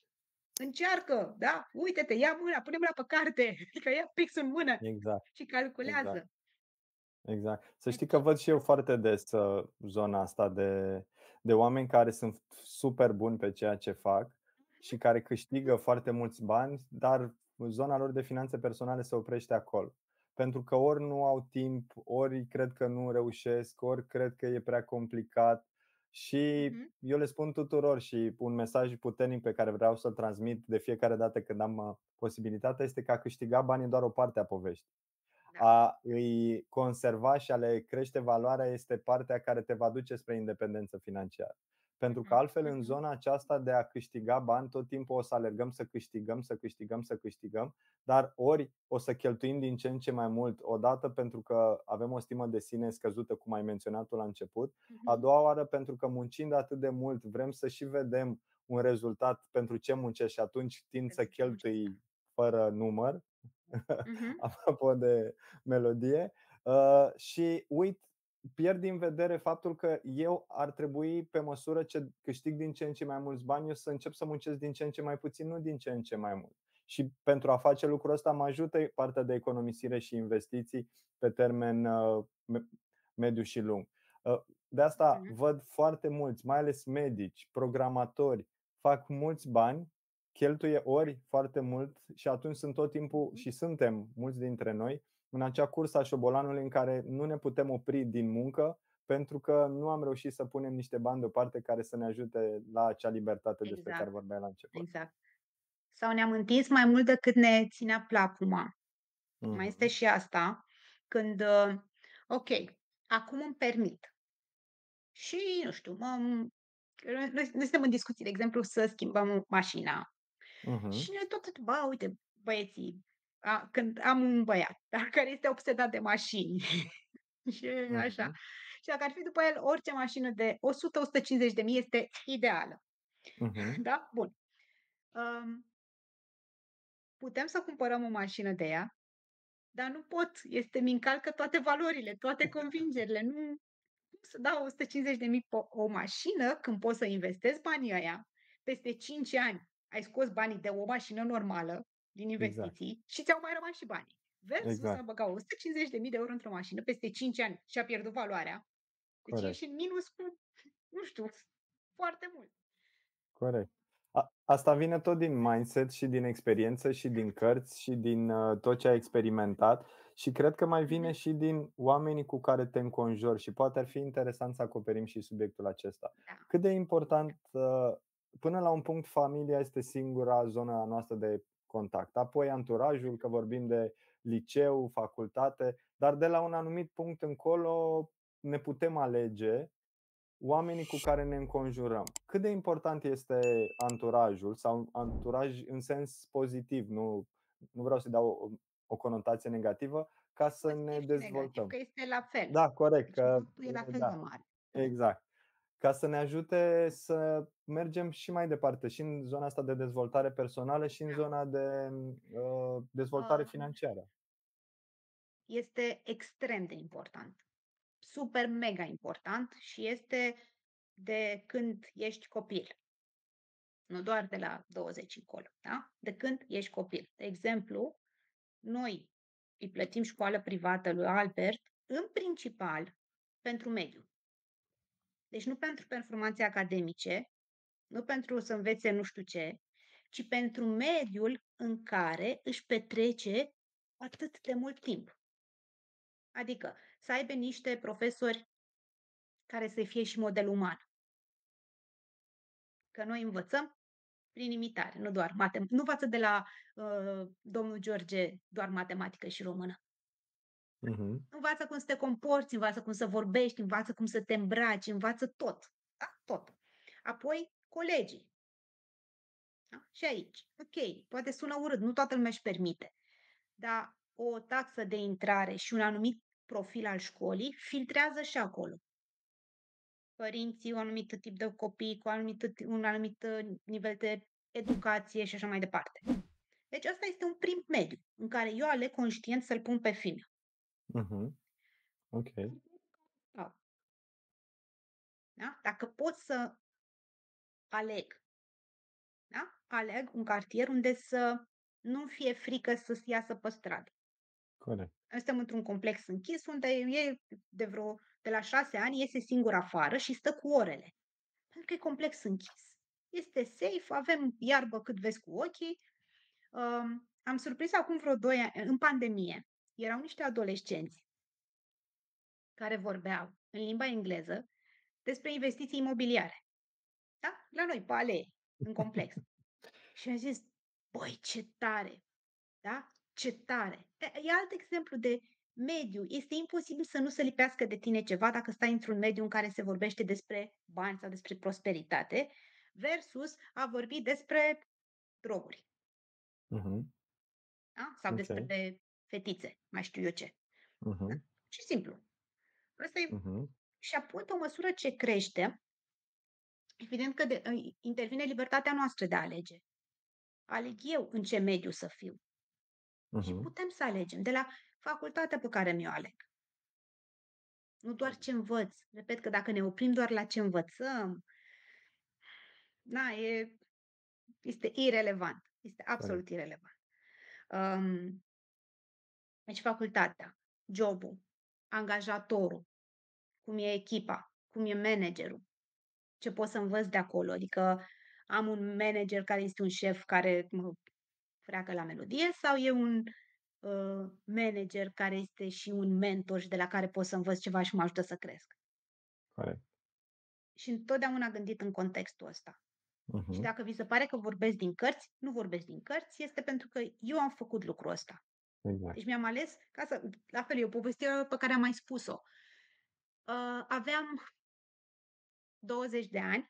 Încearcă, da? Uite-te, ia mâna, pune mâna pe carte, adică ia pixul în mână Exact, și exact. calculează. Exact. Să știi că Deci, văd și eu da. foarte des zona asta de oameni care sunt super buni pe ceea ce fac și care Mhm, câștigă foarte mulți bani, dar zona lor de finanțe personale se oprește acolo. Pentru că ori nu au timp, ori cred că nu reușesc, ori cred că e prea complicat. Și mhm, eu le spun tuturor și un mesaj puternic pe care vreau să-l transmit de fiecare dată când am posibilitatea este că a câștiga bani e doar o parte a poveștii. da. A îi conserva și a le crește valoarea este partea care te va duce spre independență financiară. Pentru că Mhm, altfel în mhm, zona aceasta de a câștiga bani, tot timpul o să alergăm să câștigăm, să câștigăm, să câștigăm, dar ori o să cheltuim din ce în ce mai mult, odată pentru că avem o stimă de sine scăzută, cum ai menționat tu la început, a mhm, doua oară pentru că muncind atât de mult vrem să și vedem un rezultat pentru ce muncești și atunci tind să pentru ce muncesc, da. cheltui fără număr. Mhm, Apropo de melodie, și pierd din vedere faptul că eu ar trebui, pe măsură ce câștig din ce în ce mai mulți bani, eu să încep să muncesc din ce în ce mai puțin, nu din ce în ce mai mult. Și pentru a face lucrul ăsta mă ajută partea de economisire și investiții pe termen mediu și lung. De asta mhm, văd foarte mulți, mai ales medici, programatori, fac mulți bani, cheltuie ori foarte mult și atunci sunt tot timpul mhm. și suntem mulți dintre noi în acea cursă a șobolanului în care nu ne putem opri din muncă pentru că nu am reușit să punem niște bani deoparte care să ne ajute la acea libertate despre care Exact, vorbeai la început. exact. Sau ne-am întins mai mult decât ne ținea plapuma. Mai este Mhm, și asta, când, ok, acum îmi permit. Și, nu știu, noi suntem în discuții, de exemplu, să schimbăm mașina. mhm, Și noi tot, bă, uite, băieții, când am un băiat, da, care este obsedat de mașini și așa. mhm, Și dacă ar fi după el, orice mașină de 100-150 de mii este ideală. mhm. Da? Bun. Um, putem să cumpărăm o mașină de ea, dar nu pot. Mi încalcă toate valorile, toate convingerile. Nu, să dau 150.000 pe o mașină când pot să investesc banii ăia, peste 5 ani ai scos banii de o mașină normală din Exact, investiții și ți-au mai rămas și banii. Versus a exact, băga 150.000 de euro într-o mașină peste 5 ani și a pierdut valoarea. Deci corect. ești în minus cu, nu știu, foarte mult. Corect. Asta vine tot din mindset și din experiență și din cărți și din tot ce ai experimentat și cred că mai vine Mhm, și din oamenii cu care te înconjori și poate ar fi interesant să acoperim și subiectul acesta. da, Cât de da. important, până la un punct, familia este singura zonă noastră de contact. Apoi anturajul, că vorbim de liceu, facultate, dar de la un anumit punct încolo ne putem alege oamenii cu care ne înconjurăm. Cât de important este anturajul sau anturaj în sens pozitiv, nu vreau să dau o conotație negativă, ca să ne Pozitiv și negativ, dezvoltăm. că este la fel. Da, corect, Deci că impactul e la fel de da, mare. exact. Ca să ne ajute să mergem și mai departe și în zona asta de dezvoltare personală și în Da. zona de dezvoltare Um, financiară. este extrem de important. Super mega important și este de când ești copil. nu doar de la 20 încolo, da? De când ești copil. De exemplu, noi îi plătim școală privată lui Albert, în principal pentru mediu. Deci nu pentru performanțe academice, nu pentru să învețe nu știu ce, ci pentru mediul în care își petrece atât de mult timp. Adică să aibă niște profesori care să fie și model uman. Că noi învățăm prin imitare, nu doar nu învață de la domnul George doar matematică și română. Mhm. Învață cum să te comporți, învață cum să vorbești, învață cum să te îmbraci, învață tot. Da? Tot. Apoi, colegii. Da? Și aici, ok, poate sună urât, nu toată lumea își permite, dar o taxă de intrare și un anumit profil al școlii filtrează și acolo. Părinții, un anumit tip de copii, cu un anumit nivel de educație și așa mai departe. Deci ăsta este un prim mediu în care eu aleg conștient să-l pun pe film. Mhm. Ok. Da? Da? Dacă pot să aleg, da? Aleg un cartier unde să nu fie frică să iasă pe stradă. Corect. Noi suntem într-un complex închis unde de la 6 ani iese singur afară și stă cu orele. Pentru că e complex închis. Este safe, avem iarbă cât vezi cu ochii. Am surprins acum vreo 2 ani, în pandemie, erau niște adolescenți care vorbeau în limba engleză despre investiții imobiliare. Da? La noi, pe alee, în complex. Și am zis, băi, ce tare! Da? Ce tare! E alt exemplu de mediu. Este imposibil să nu se lipească de tine ceva dacă stai într-un mediu în care se vorbește despre bani sau despre prosperitate, versus a vorbi despre droguri, Mhm. da? Sau Ok. despre fetițe, mai știu eu ce. Da? Mhm. Și simplu. Asta e. Mhm. Și apoi, pe măsură ce crește, evident că intervine libertatea noastră de a alege. Aleg eu în ce mediu să fiu. Și Mhm. putem să alegem de la facultatea pe care mi-o aleg. Nu doar ce învăț. Repet că dacă ne oprim doar la ce învățăm, este irelevant. Este Corect. absolut irelevant. Um, deci facultatea, jobul, angajatorul, cum e echipa, cum e managerul, ce pot să învăț de acolo. Adică am un manager care este un șef care mă freacă la melodie sau e un manager care este și un mentor și de la care pot să învăț ceva și mă ajută să cresc. Corect. Și întotdeauna gândit în contextul ăsta. Și Mhm. dacă vi se pare că vorbesc din cărți, nu vorbesc din cărți, este pentru că eu am făcut lucrul ăsta. Exact. Deci mi-am ales, la fel, e o poveste pe care am mai spus-o. Aveam 20 de ani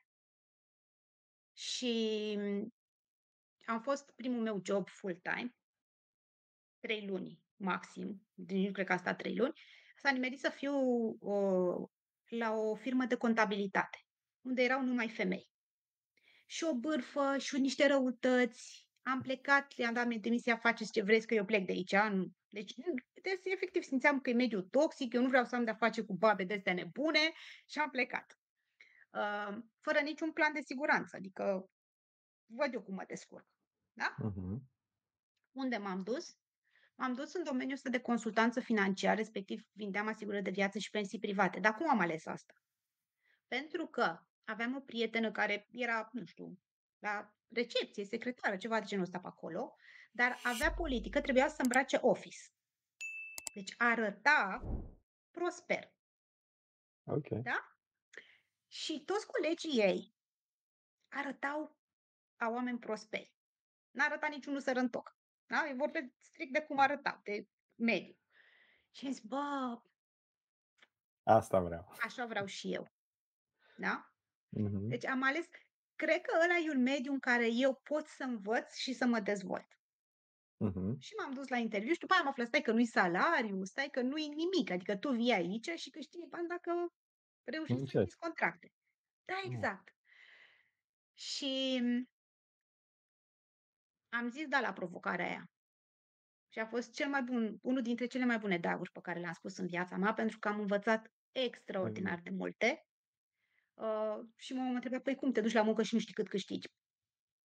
și am fost primul meu job full-time, 3 luni maxim, deci nu cred că a stat 3 luni. S-a nimerit să fiu la o firmă de contabilitate, unde erau numai femei. Și o bârfă și niște răutăți. Am plecat, le-am dat demisia, faceți ce vreți că eu plec de aici. Nu. Deci efectiv simțeam că e mediul toxic, eu nu vreau să am de-a face cu babe de-astea nebune și am plecat. Fără niciun plan de siguranță, adică văd eu cum mă descurc. Da? Mhm. Unde m-am dus? M-am dus în domeniul ăsta de consultanță financiară, respectiv vindeam asigurări de viață și pensii private. Dar cum am ales asta? Pentru că aveam o prietenă care era, nu știu, la recepție, secretară, ceva de genul ăsta pe acolo, dar avea politică, trebuia să îmbrace office. Deci arăta prosper, Ok. da? Și toți colegii ei arătau ca oameni prosperi. N-a arătat niciunul sărăntoc. Da? E vorbesc strict de cum arătau, de mediu. Și am zis, bă, Asta vreau. așa vreau și eu. Da? Mhm. Deci am ales, cred că ăla e un mediu în care eu pot să învăț și să mă dezvolt. Mhm. Și m-am dus la interviu și după aia am aflat, stai că nu-i salariu, stai că nu-i nimic, adică tu vii aici și câștigi bani dacă reușești să Muncesc. închizi contracte. Da, Mm. exact. Și am zis da la provocarea aia. Și a fost cel mai bun, unul dintre cele mai bune da-uri pe care le-am spus în viața mea, pentru că am învățat extraordinar Exact. de multe. Și m-am întrebat, păi cum te duci la muncă și nu știi cât câștigi?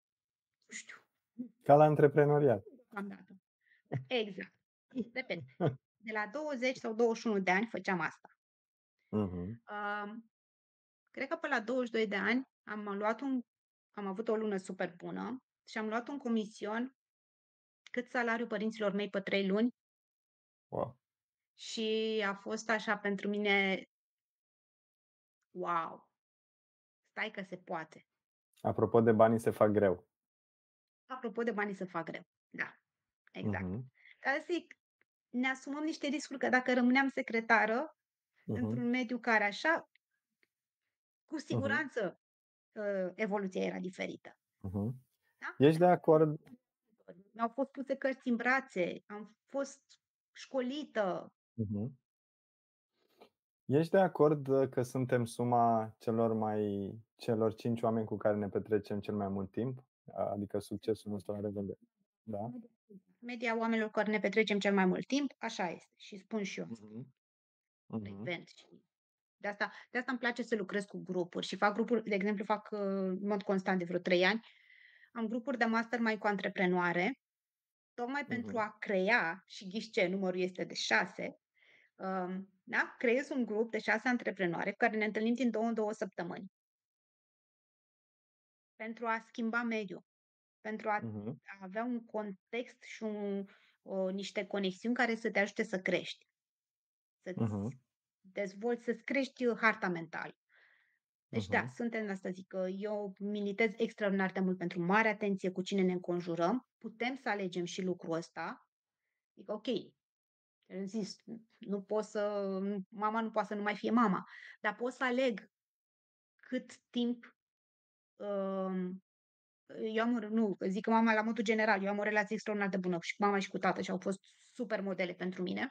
Nu știu, Ca la antreprenoriat. deocamdată. Da, exact. Repet, de la 20 sau 21 de ani făceam asta. Mhm. Am, cred că pe la 22 de ani am avut o lună super bună și am luat un comision cât salariul părinților mei pe 3 luni Wow. și a fost așa pentru mine, wow, stai că se poate. Apropo de banii se fac greu. Apropo de banii să fac greu. Da, exact. Mhm. Dar zic, ne asumăm niște riscuri că dacă rămâneam secretară Mhm. într-un mediu care așa, cu Mhm. siguranță, evoluția era diferită, Mhm. da? Ești de acord Mi-au fost puse cărți în brațe, am fost școlită. mhm. Ești de acord că suntem suma celor 5 oameni cu care ne petrecem cel mai mult timp? Adică succesul nostru are de da? Media oamenilor cu care ne petrecem cel mai mult timp, așa este și spun și eu asta, Mhm. Mhm. frecvent și de asta îmi place să lucrez cu grupuri și fac grupuri, de exemplu, fac, în mod constant de vreo 3 ani, am grupuri de mastermind cu antreprenoare, tocmai pentru Mhm. a crea și ghiși ce, numărul este de 6, da, creez un grup de 6 antreprenoare cu care ne întâlnim din 2 în 2 săptămâni pentru a schimba mediul, pentru Mhm. a avea un context și niște conexiuni care să te ajute să crești, Mhm. să-ți dezvolți, să-ți crești harta mentală. Deci da, Mhm. suntem de asta zic că eu militez extraordinar de mult pentru mare atenție cu cine ne înconjurăm. Putem să alegem și lucrul ăsta. Adică, ok, am zis, nu pot să mama nu poate să nu mai fie mama, dar pot să aleg cât timp, um, eu am o nu, zic că mama la modul general, eu am o relație extraordinar de bună și cu mama și cu tată și au fost super modele pentru mine.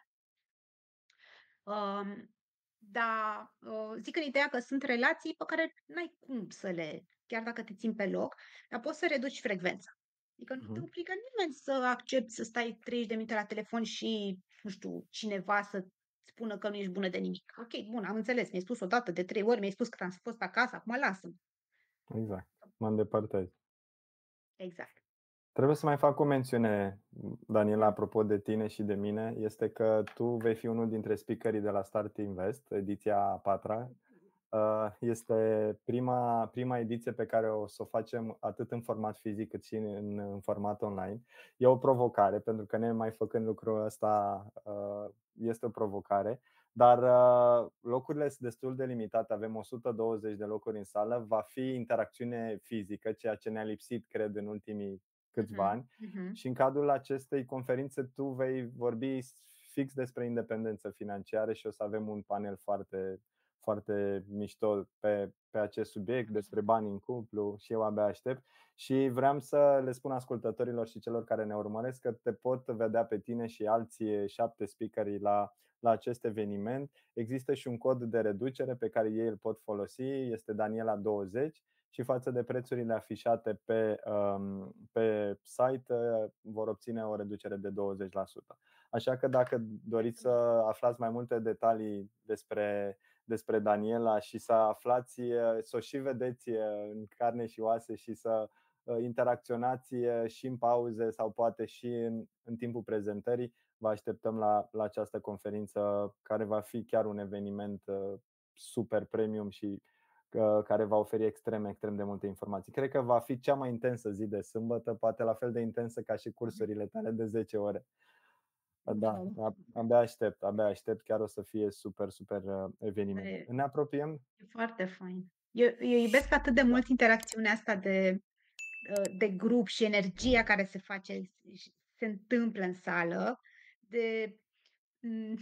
Um, dar, zic în ideea că sunt relații pe care n-ai cum să le chiar dacă te țin pe loc, dar poți să reduci frecvența. Adică nu te Mhm. obligă nimeni să accepti să stai 30 de minute la telefon și, nu știu, cineva să spună că nu ești bună de nimic. Ok, bun, am înțeles, mi-ai spus o dată, de 3 ori, mi-ai spus că am fost acasă, acum lasă-mă. Exact. Mă îndepărtez. Exact. Trebuie să mai fac o mențiune, Daniela, Mm. apropo de tine și de mine, este că tu vei fi unul dintre speakerii de la Start Invest, ediția a patra. Este prima ediție pe care o să o facem atât în format fizic cât și în format online. E o provocare, pentru că nemai făcând lucrul ăsta este o provocare, dar locurile sunt destul de limitate, avem 120 de locuri în sală, va fi interacțiune fizică, ceea ce ne-a lipsit, cred, în ultimii câțiva Mhm, ani. mhm. Și în cadrul acestei conferințe tu vei vorbi fix despre independență financiară și o să avem un panel foarte mișto pe acest subiect, despre bani în cuplu și eu abia aștept. Și vreau să le spun ascultătorilor și celor care ne urmăresc că te pot vedea pe tine și alții 7 speakeri la acest eveniment. Există și un cod de reducere pe care ei îl pot folosi, este Daniela20 și față de prețurile afișate pe site vor obține o reducere de 20%. Așa că dacă doriți să aflați mai multe detalii despre Daniela și să aflați, să o și vedeți în carne și oase și să interacționați și în pauze sau poate și în timpul prezentării, vă așteptăm la această conferință care va fi chiar un eveniment super premium și care va oferi extrem de multe informații. Cred că va fi cea mai intensă zi de sâmbătă, poate la fel de intensă ca și cursurile tale de 10 ore. Da, Wow, abia aștept, chiar o să fie super eveniment. e Ne apropiem? e foarte fain. Eu iubesc atât de Da, mult interacțiunea asta de grup și energia care se întâmplă în sală, de hm,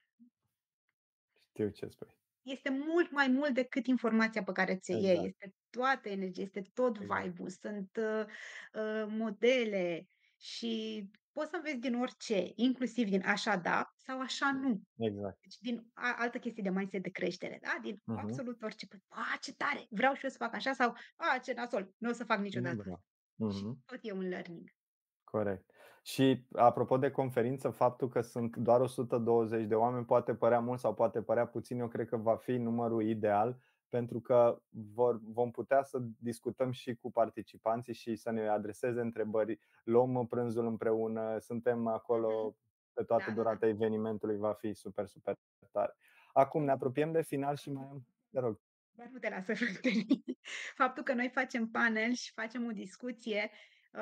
știu ce spui. este mult mai mult decât informația pe care ți-o iei, Exact, este toată energia, este tot exact. vibe-ul, sunt, modele și poți să înveți din orice, inclusiv din așa da sau așa nu. Exact. Deci din altă chestie de mindset de creștere, da, din Mhm. absolut orice. Păi, ce tare! Vreau și eu să fac așa sau, ce nasol, nu o să fac Nu niciodată asta. vreau. Și Mhm. tot e un learning. Corect. Și apropo de conferință, faptul că sunt doar 120 de oameni poate părea mult sau poate părea puțin. Eu cred că va fi numărul ideal pentru că vom putea să discutăm și cu participanții și să ne adreseze întrebări. Luăm prânzul împreună, suntem Mhm. acolo pe toată Da, da, da. durata evenimentului, va fi super, super tare. Acum ne apropiem de final și mai am, te rog. Doar nu te lasă să termin. Faptul că noi facem panel și facem o discuție,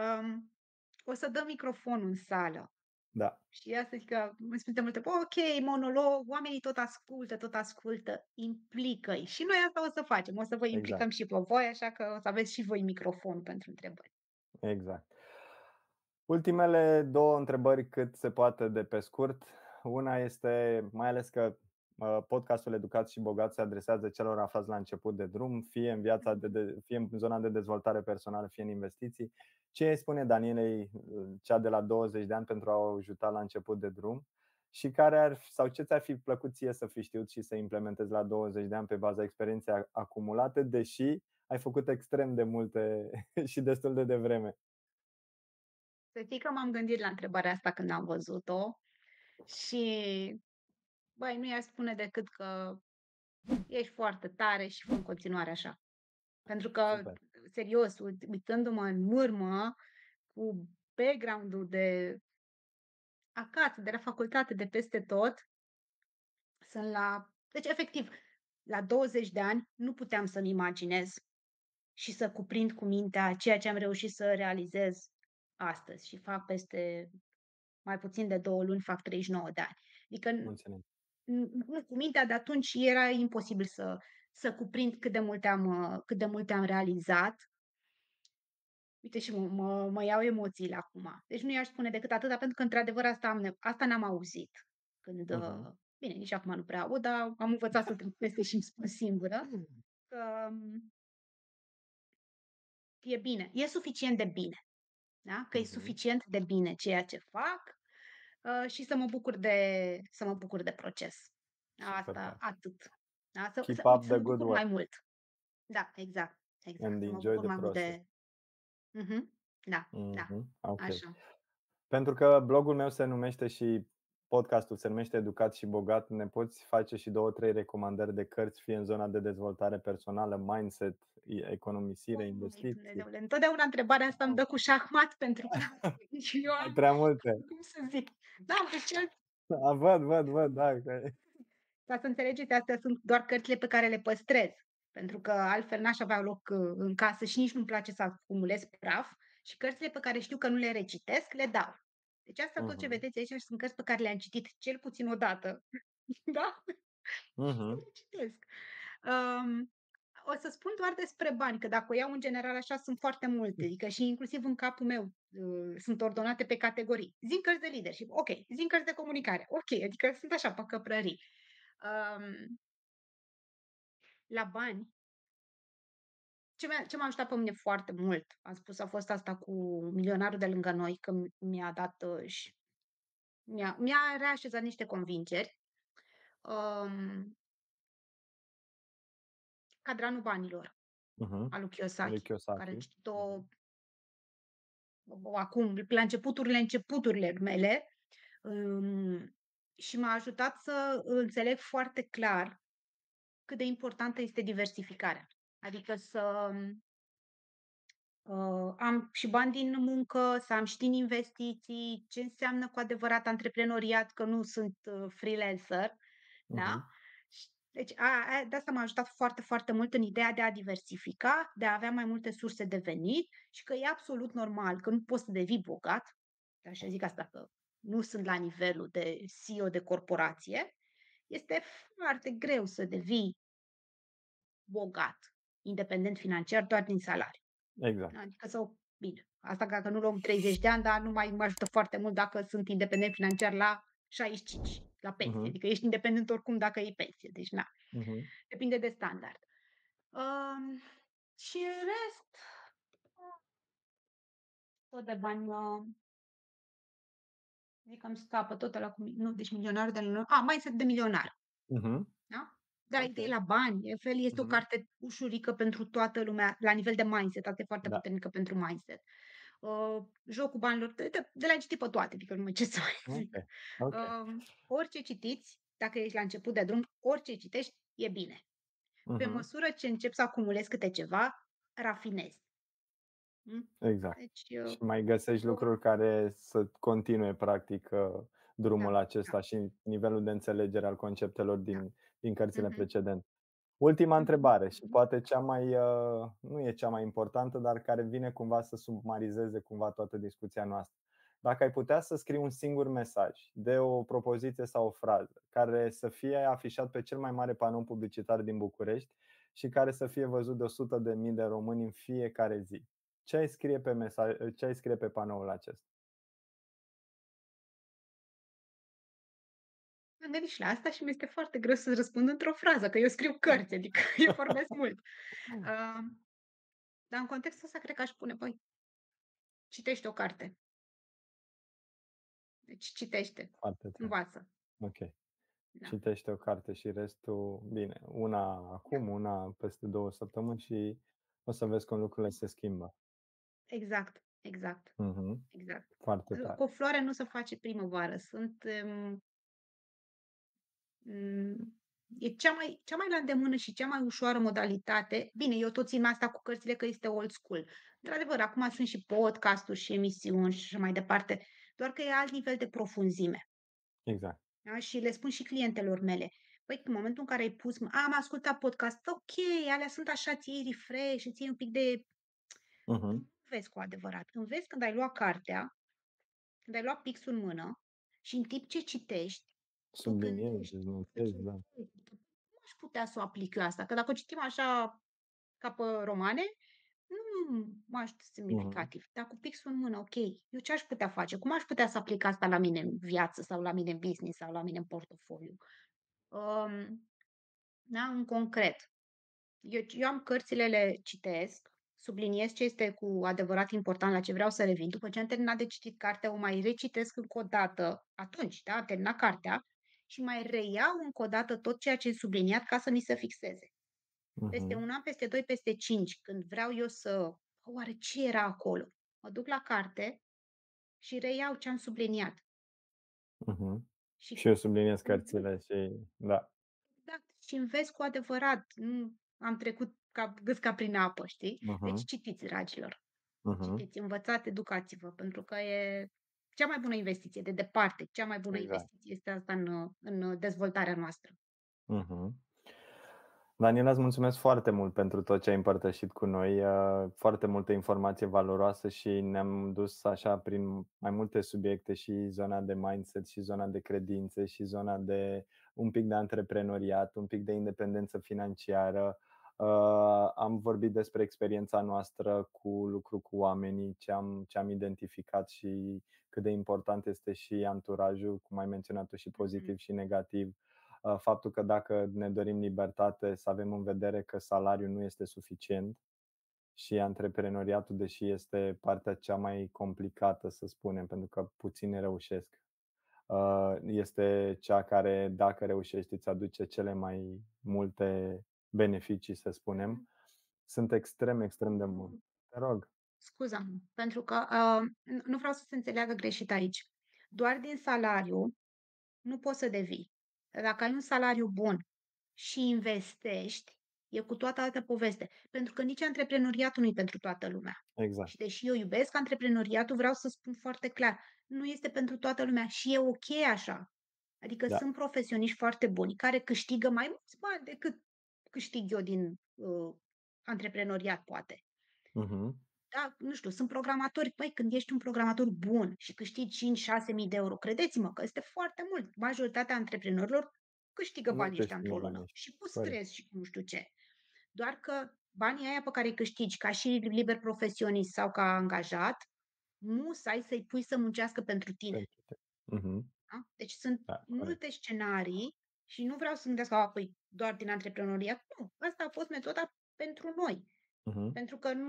o să dăm microfonul în sală. Da, Și asta zic că îmi spun de multe ori: "Ok, monolog, oamenii tot ascultă, implică-i." Și noi asta o să facem, o să vă implicăm exact, și pe voi, așa că o să aveți și voi microfon pentru întrebări. exact. Ultimele 2 întrebări cât se poate de pe scurt. Una este, mai ales că, podcastul Educați și Bogați se adresează celor aflați la început de drum, fie în viața fie în zona de dezvoltare personală, fie în investiții. Ce îi spune Danielei, cea de la 20 de ani, pentru a o ajuta la început de drum? Și care sau ce ți-ar fi plăcut ție să fi știut și să implementezi la 20 de ani pe baza experienței acumulate, deși ai făcut extrem de multe și destul de devreme? Să știi că m-am gândit la întrebarea asta când am văzut-o și, băi, nu i-aș spune decât că ești foarte tare și fă în continuare așa. Pentru că, Super. serios, uitându-mă în urmă, cu background-ul de acasă, de la facultate, de peste tot, sunt la deci efectiv, la 20 de ani nu puteam să-mi imaginez și să cuprind cu mintea ceea ce am reușit să realizez astăzi și fac peste mai puțin de 2 luni, fac 39 de ani. Adică Mulțumim. nu, cu mintea de atunci era imposibil să cuprind cât de multe am realizat. Uite și mă iau emoțiile acum. Deci nu i-aș spune decât atâta, pentru că într-adevăr asta n-am auzit când, Mhm. bine, nici acum nu prea aud, dar am învățat să trec peste și îmi spun singură că e bine, e suficient de bine, da? Că e Mhm. suficient de bine ceea ce fac, și să mă bucur de proces. Super Asta, tare. atât. Da? Keep Uite, up să the mă good bucur mai work mult. Da, exact, exact. and Să mă enjoy bucur the mai mult process. de da, da, Mhm. Ok. așa. Pentru că blogul meu se numește și podcastul se numește Educat și Bogat, ne poți face și 2, 3 recomandări de cărți, fie în zona de dezvoltare personală, mindset, economisire, Vai, investiții? Dumnezeule, întotdeauna întrebarea asta îmi dă cu șahmat pentru că și eu Ai am, prea multe. cum să zic, da, deci Văd, da. ca să înțelegeți, astea sunt doar cărțile pe care le păstrez, pentru că altfel n-aș avea loc, în casă și nici nu-mi place să acumulez praf și cărțile pe care știu că nu le recitesc, le dau. Deci asta tot ce Mhm. vedeți aici sunt cărți pe care le-am citit cel puțin o dată, da? Și nu Mhm. le citesc. Um, o să spun doar despre bani, că dacă o iau în general așa sunt foarte multe, adică și inclusiv în capul meu, sunt ordonate pe categorii. Zi cărți de leadership, ok, zi cărți de comunicare, ok, adică sunt așa pe căprării. Um, la bani, ce m-a ajutat pe mine foarte mult, am spus, a fost asta cu milionarul de lângă noi, că mi-a dat, și mi-a reașezat niște convingeri. Um, Cadranul banilor Mhm. al lui Lui Kiyosaki, care am Kiyosaki. citit-o Mhm. acum, la începuturile mele, um, și m-a ajutat să înțeleg foarte clar cât de importantă este diversificarea. Adică să am și bani din muncă, să am și din investiții, ce înseamnă cu adevărat antreprenoriat, că nu sunt, freelancer, da? Mhm. Deci de asta m-a ajutat foarte, foarte mult în ideea de a diversifica, de a avea mai multe surse de venit și că e absolut normal, că nu poți să devii bogat, așa zic asta, că nu sunt la nivelul de CEO de corporație, este foarte greu să devii bogat, independent financiar, doar din salariu. Exact. Adică bine, asta dacă nu luăm 30 de ani, dar nu mai mă ajută foarte mult dacă sunt independent financiar la 65, la pensie. Mhm. Adică ești independent oricum dacă iei pensie, deci na, Mhm. depinde de standard. Um, și în rest, tot de bani, zic că îmi scapă tot ăla cu nu, deci milionarul de milionar mindset de milionar, Mhm. da? Dar Ok. idei la bani, este o Mhm. carte ușurică pentru toată lumea, la nivel de mindset, asta e foarte Da. puternică pentru mindset. Jocul banilor, de le-am citit pe toate, adică nu mai ce să mai Ok. zic. Ok. Orice citiți, dacă ești la început de drum, orice citești, e bine. Pe Mhm. măsură ce încep să acumulez câte ceva, rafinez. Exact. Deci, Și mai găsești eu lucruri care să continue practic, drumul da, da, acesta și nivelul de înțelegere al conceptelor da. din cărțile Mhm, precedente. Ultima mhm, întrebare și mhm. poate nu e cea mai importantă, dar care vine cumva să sumarizeze cumva toată discuția noastră. Dacă ai putea să scrii un singur mesaj de o propoziție sau o frază care să fie afișat pe cel mai mare panou publicitar din București și care să fie văzut de 100.000 de români în fiecare zi, ce ai scrie pe panoul acesta? M-am gândit și la asta și mi-este foarte greu să răspund într-o frază, că eu scriu cărți, adică eu vorbesc mult. Uh, Dar în contextul ăsta cred că aș pune, băi, citește o carte. Deci citește, Foarte tare. învață. Ok. Da, Citește o carte și restul, bine, una da, acum, una peste 2 săptămâni și o să vezi cum lucrurile se schimbă. exact, exact, Mhm. exact. Foarte tare. Cu o floare nu se face primăvară. E cea mai la îndemână și cea mai ușoară modalitate. Bine, eu tot țin asta cu cărțile că este old school. Într-adevăr, acum sunt și podcasturi și emisiuni și așa mai departe, doar că e alt nivel de profunzime. Exact. Da? Și le spun și clientelor mele. Păi, în momentul în care ai pus, am ascultat podcast, ok, alea sunt așa, ții refresh, îți iei un pic de. Mhm. Nu vezi cu adevărat. Înveți când ai luat cartea, când ai luat pixul în mână și în timp ce citești, tu Subliniezi, gândești, îți îți notezi, da. cum aș putea să o aplic eu asta? Că dacă o citim așa ca pe romane, nu m-aș Mhm. semnificativ. Dar cu pixul în mână, ok, eu ce aș putea face? Cum aș putea să aplic asta la mine în viață sau la mine în business sau la mine în portofoliu? Da, în concret. Eu am cărțile, le citesc, subliniez ce este cu adevărat important, la ce vreau să revin. După ce am terminat de citit cartea, o mai recitesc încă o dată, atunci, da, am terminat cartea, și mai reiau încă o dată tot ceea ce e subliniat ca să mi se fixeze. Peste Mhm. un an, peste 2, peste 5, când vreau eu să oare ce era acolo? Mă duc la carte și reiau ce am subliniat. Mhm. Și Și eu subliniez învăț, cărțile și da. exact, și înveți cu adevărat. Nu am trecut ca gâsca prin apă, știi? Deci Mhm. citiți, dragilor. Mhm. Citiți, învățați, educați-vă, pentru că e cea mai bună investiție, de departe, cea mai bună Exact. investiție este asta în dezvoltarea noastră. Mhm. Daniela, îți mulțumesc foarte mult pentru tot ce ai împărtășit cu noi, foarte multă informație valoroasă și ne-am dus așa prin mai multe subiecte, și zona de mindset, și zona de credințe, și zona de un pic de antreprenoriat, un pic de independență financiară. Am vorbit despre experiența noastră cu lucru cu oamenii, ce am identificat și cât de important este și anturajul, cum ai menționat tu, și Mhm, pozitiv și negativ. Faptul că dacă ne dorim libertate, să avem în vedere că salariul nu este suficient și antreprenoriatul, deși este partea cea mai complicată, să spunem, pentru că puțini reușesc, este cea care, dacă reușești, îți aduce cele mai multe beneficii, să spunem. mhm. Sunt extrem, extrem de mult. Te rog. Scuza-mă, pentru că, nu vreau să se înțeleagă greșit aici. Doar din salariu nu poți să devii. Dacă ai un salariu bun și investești, e cu toată altă poveste. Pentru că nici antreprenoriatul nu e pentru toată lumea. Exact. Și deși eu iubesc antreprenoriatul, vreau să spun foarte clar, nu este pentru toată lumea și e ok așa. Adică Da. sunt profesioniști foarte buni care câștigă mai mulți bani decât câștig eu din antreprenoriat, poate. Mhm. Da, nu știu, sunt programatori. Păi, când ești un programator bun și câștigi 5-6 mii de euro, credeți-mă că este foarte mult. Majoritatea antreprenorilor câștigă Nu banii ăștia într-o câștigă lună bani ăștia. și cu Corect. stres și cu nu știu ce. Doar că banii aia pe care îi câștigi ca și liber profesionist sau ca angajat, musai să-i pui să muncească pentru tine. Pentru te. Mhm. Da? Deci sunt Da, corect. multe scenarii și nu vreau să gândesc, a, păi, doar din antreprenoriat. Nu, asta a fost metoda pentru noi. Mhm. Pentru că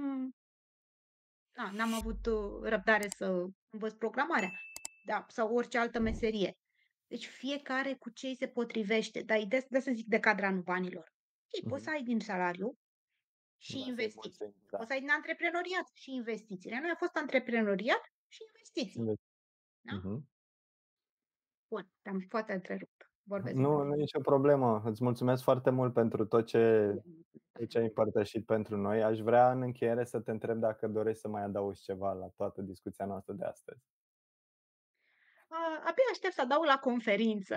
n-am avut, răbdare să învăț programarea, da, sau orice altă meserie. Deci fiecare cu ce îi se potrivește, dar de asta zic de cadranul banilor. Ei, poți să Mhm. ai din salariu și Da, să-i investiții. mulțumim, da. Poți să ai din antreprenoriat și investiții. La noi a fost antreprenoriat și Și investiții, investi. da? Mhm. Bun, te-am poate întrerupt. vorbesc Nu, mult. nu e nicio problemă. Îți mulțumesc foarte mult pentru tot ce ai împărtășit pentru noi. Aș vrea în încheiere să te întreb dacă dorești să mai adaugi ceva la toată discuția noastră de astăzi. Abia aștept să adaug la conferință.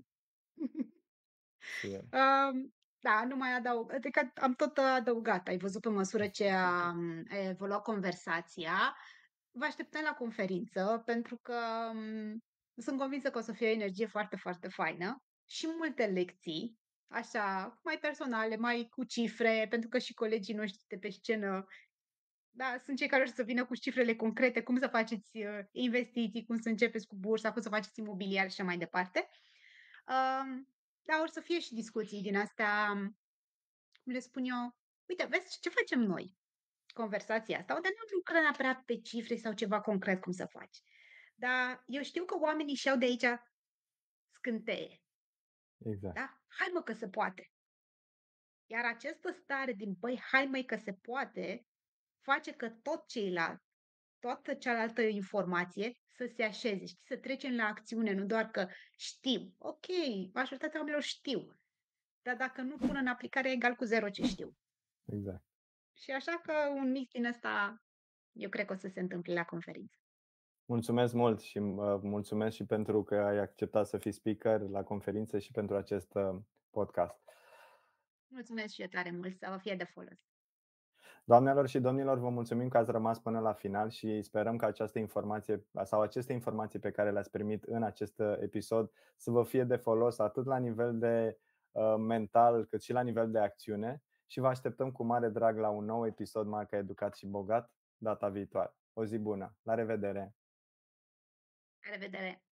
Și eu. Da, nu mai adaug, adică am tot adăugat. Ai văzut pe măsură ce a evoluat conversația. Vă așteptăm la conferință pentru că, sunt convinsă că o să fie o energie foarte, foarte faină și multe lecții, așa, mai personale, mai cu cifre, pentru că și colegii noștri de pe scenă, da, sunt cei care o să vină cu cifrele concrete, cum să faceți, investiții, cum să începeți cu bursa, cum să faceți imobiliar și așa mai departe. Da, or să fie și discuții din astea, cum le spun eu, uite, vezi ce facem noi, conversația asta, unde nu lucrăm neapărat pe cifre sau ceva concret cum să faci. Dar eu știu că oamenii și-au de aici scânteie, Exact, da? Hai mă că se poate. Iar această stare din, băi, hai măi că se poate, face că tot ceilalți, toată cealaltă informație să se așeze, știi, să trecem la acțiune, nu doar că știm. Ok, majoritatea oamenilor știu, dar dacă nu pun în aplicare e egal cu zero ce știu. exact. Și așa că un mix din ăsta eu cred că o să se întâmple la conferință. Mulțumesc mult și mulțumesc și pentru că ai acceptat să fii speaker la conferință și pentru acest podcast. Mulțumesc și eu tare mult, să vă fie de folos. Doamnelor și domnilor, vă mulțumim că ați rămas până la final și sperăm că această informație sau aceste informații pe care le-ați primit în acest episod să vă fie de folos atât la nivel de mental cât și la nivel de acțiune și vă așteptăm cu mare drag la un nou episod Marca Educat și Bogat data viitoare. O zi bună! La revedere! La revedere!